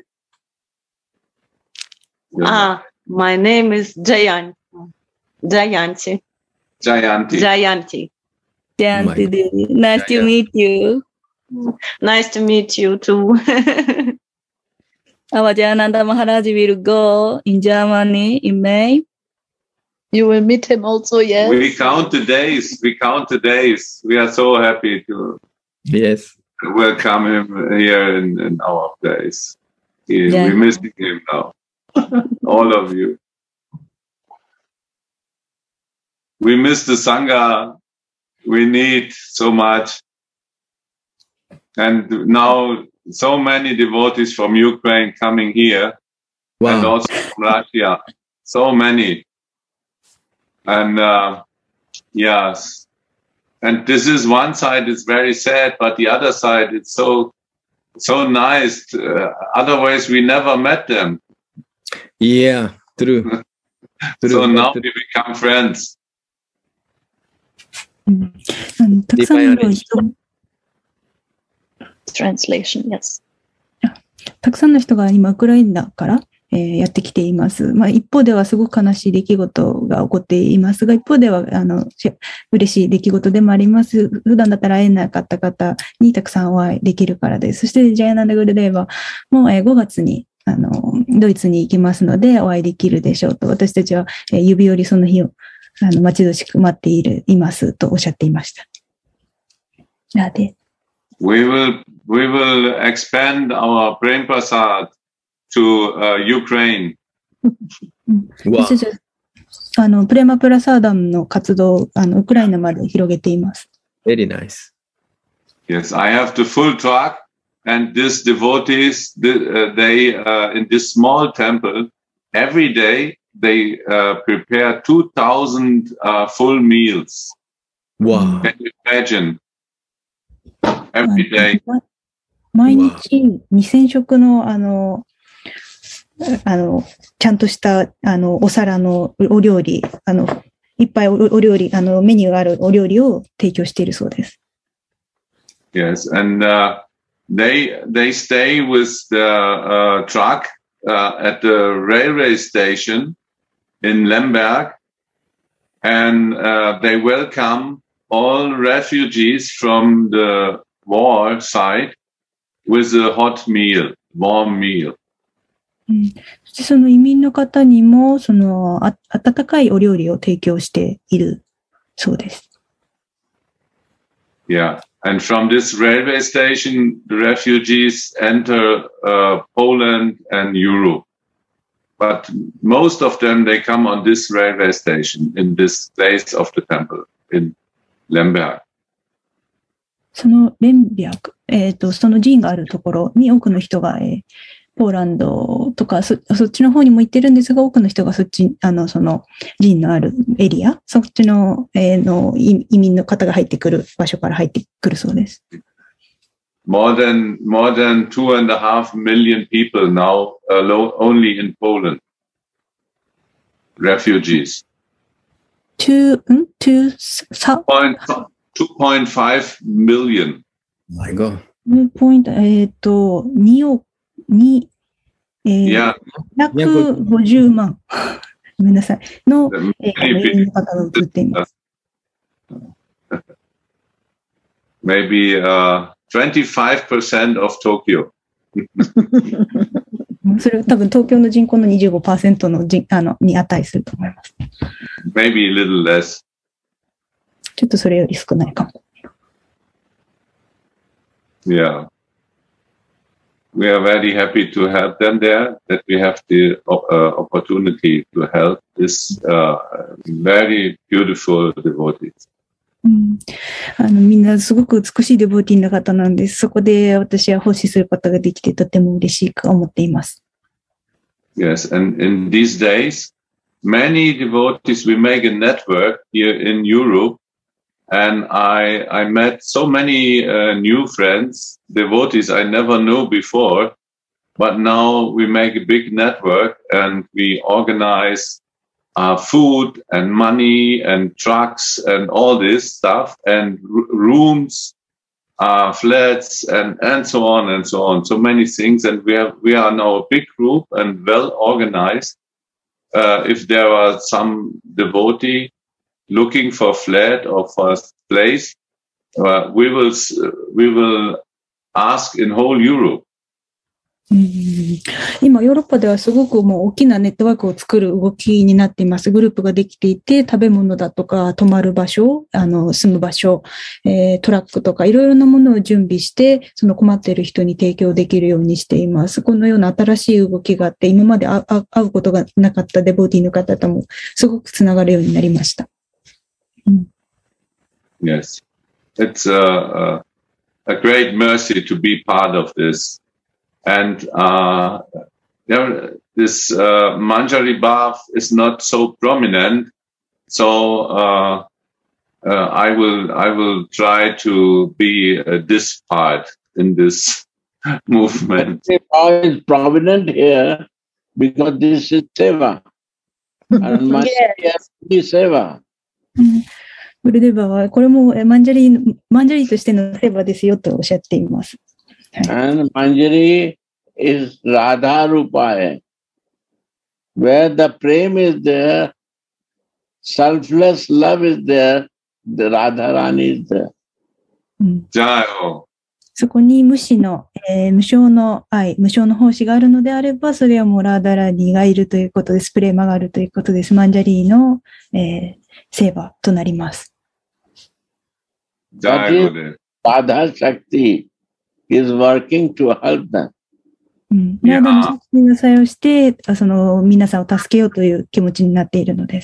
Ah, my name is Jayan. Jayanti. Jayanti. Jayanti. Jayanti my Didi. Nice to Yeah, yeah. meet you. Nice to meet you too. Our Jayananda Maharaj will go in Germany in May. You will meet him also, yes. We count the days. We count the days. We are so happy to Yes. welcome him here in, in our place. He, Yeah. We're missing him now. All of you. We miss the Sangha. We need so much. And now so many devotees from Ukraine coming here and Wow. also from Russia. So many. And uh, yes. And this is one side, it's very sad, but the other side, it's so so nice. Uh, otherwise, we never met them. Yeah, true. True. So now we become friends. あのたくさんの人 Translation, yes. たくさんの人が今、ウクライナから、えーやってきています。まあ、一方ではすごく悲しい出来事が起こっていますが、一方ではあのし嬉しい出来事でもあります。普段だったら会えなかった方にたくさんお会いできるからです。そして、ジャヤナンダ・グルデーバも、えーごがつにあのドイツに行きますので、お会いできるでしょうと、私たちは、えー指折りその日をあの待ち遠しく待っているいますとおっしゃっていました。なで We will we will expand our Prem Prasad to uh, Ukraine. わ私たちはあのプレマプラサーダムの活動をあのウクライナまで広げています。 Very nice. Yes, I have the full truck, and these devotees, th- uh, they uh, in this small temple every day they uh, prepare two thousand uh, full meals. Wow. Can you imagine? Every day. 毎日にせん食の、あの、あの、ちゃんとした、あの、お皿のお料理、あの、いっぱい お, お料理、あの、メニューがあるお料理を提供しているそうです。 Yes, and uh, they they stay with the uh, truck uh, at the railway station in Lemberg, and uh, they welcome all refugees from the war side with a hot meal, warm meal. うん、そしてその移民の方にもそのあ温かいお料理を提供しているそうです。 Yeah, and from this railway station, the refugees enter uh, Poland and Europe. But most of them, they come on this railway station in this place of the temple in Lemberg. そのレンビアク、えっと、その寺院があるところに多くの人が、えー、ポーランドとかそ、そっちの方にも行ってるんですが、多くの人がそっち、あの、その寺院のあるエリア、そっちの、えー、の移民の方が入ってくる場所から入ってくるそうです。 More than, more than two and a half million people now alone, only in Poland. Refugees. Two, ん two, さ、 two point five million. My God. ポイント、えっと、におく、に、えー、 ひゃくごじゅうまん。ごめんなさい。の、えー、移民の方が映っています。 Maybe, uh, twenty-five percent of Tokyo. それは多分東京の人口の にじゅうごパーセント のじあのに値すると思います。 Maybe a little less. ちょっとそれより少ないかも。 Yeah. We are very happy to have them there, that we have the uh, opportunity to help this uh, very beautiful devotees. うん、あのみんなすごく美しいデボーティーな方なんです。そこで私は奉仕することができてとても嬉しく思っています。 Yes, and in these days, many devotees, we make a network here in Europe, and I, I met so many uh, new friends, devotees I never knew before, but now we make a big network and we organize Uh, food and money and trucks and all this stuff and r- rooms, uh, flats and, and so on and so on. So many things. And we are, we are now a big group and well organized. Uh, if there are some devotee looking for flat or for place, uh, we will, we will ask in whole Europe. うん、今ヨーロッパではすごくもう大きなネットワークを作る動きになっています。グループができていて、食べ物だとか泊まる場所、あの住む場所、えー、トラックとかいろいろなものを準備して、その困っている人に提供できるようにしています。このような新しい動きがあって、今まで会うことがなかったデボーティーの方ともすごくつながるようになりました。うん、 Yes, it's a, a great mercy to be part of this.And uh, yeah, this uh, Manjari Bhav is not so prominent, so uh, uh, I will I will try to be uh, this part in this movement. Bhav is prominent here because this is seva, and Manjari has to be seva. グルデバはこれもマンジャリーマンジャリーとしてのセーバーですよとおっしゃっています。 And Manjari is Radha Rupaya. Where the prem is there, selfless love is there, the Radharani is there. うん、そこに無私の、えー、無償の愛、無償の奉仕があるのであれば、それはもうラーダラニがいるということです。プレーマがあるということです。マンジャリーの、えー、セーバーとなります。 Radha Shakti.is working to help them. うん、ラーダの作品が作用して、その皆さんを助けようという気持ちになっているのです。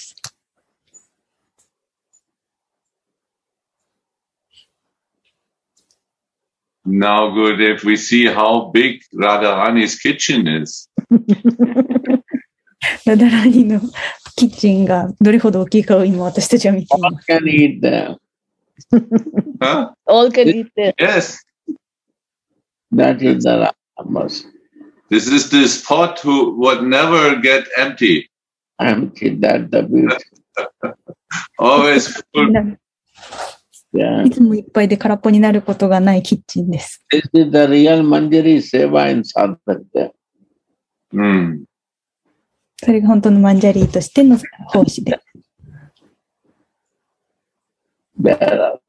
Now good if we see how big Radharani's kitchen is. ラダラニのキッチンがどれほど大きいかを今私たちは見ています。 Huh? All can eat there. Yes. That is the Ramas. This is the spot who would never get empty. Empty, that the beauty. Always full. Yeah. いつもいっぱいで空っぽになることがないキッチンです。 This is the real Manjari Seva in Sadhaka. Mm. それが本当のマンジャリーとしての奉仕で。 There are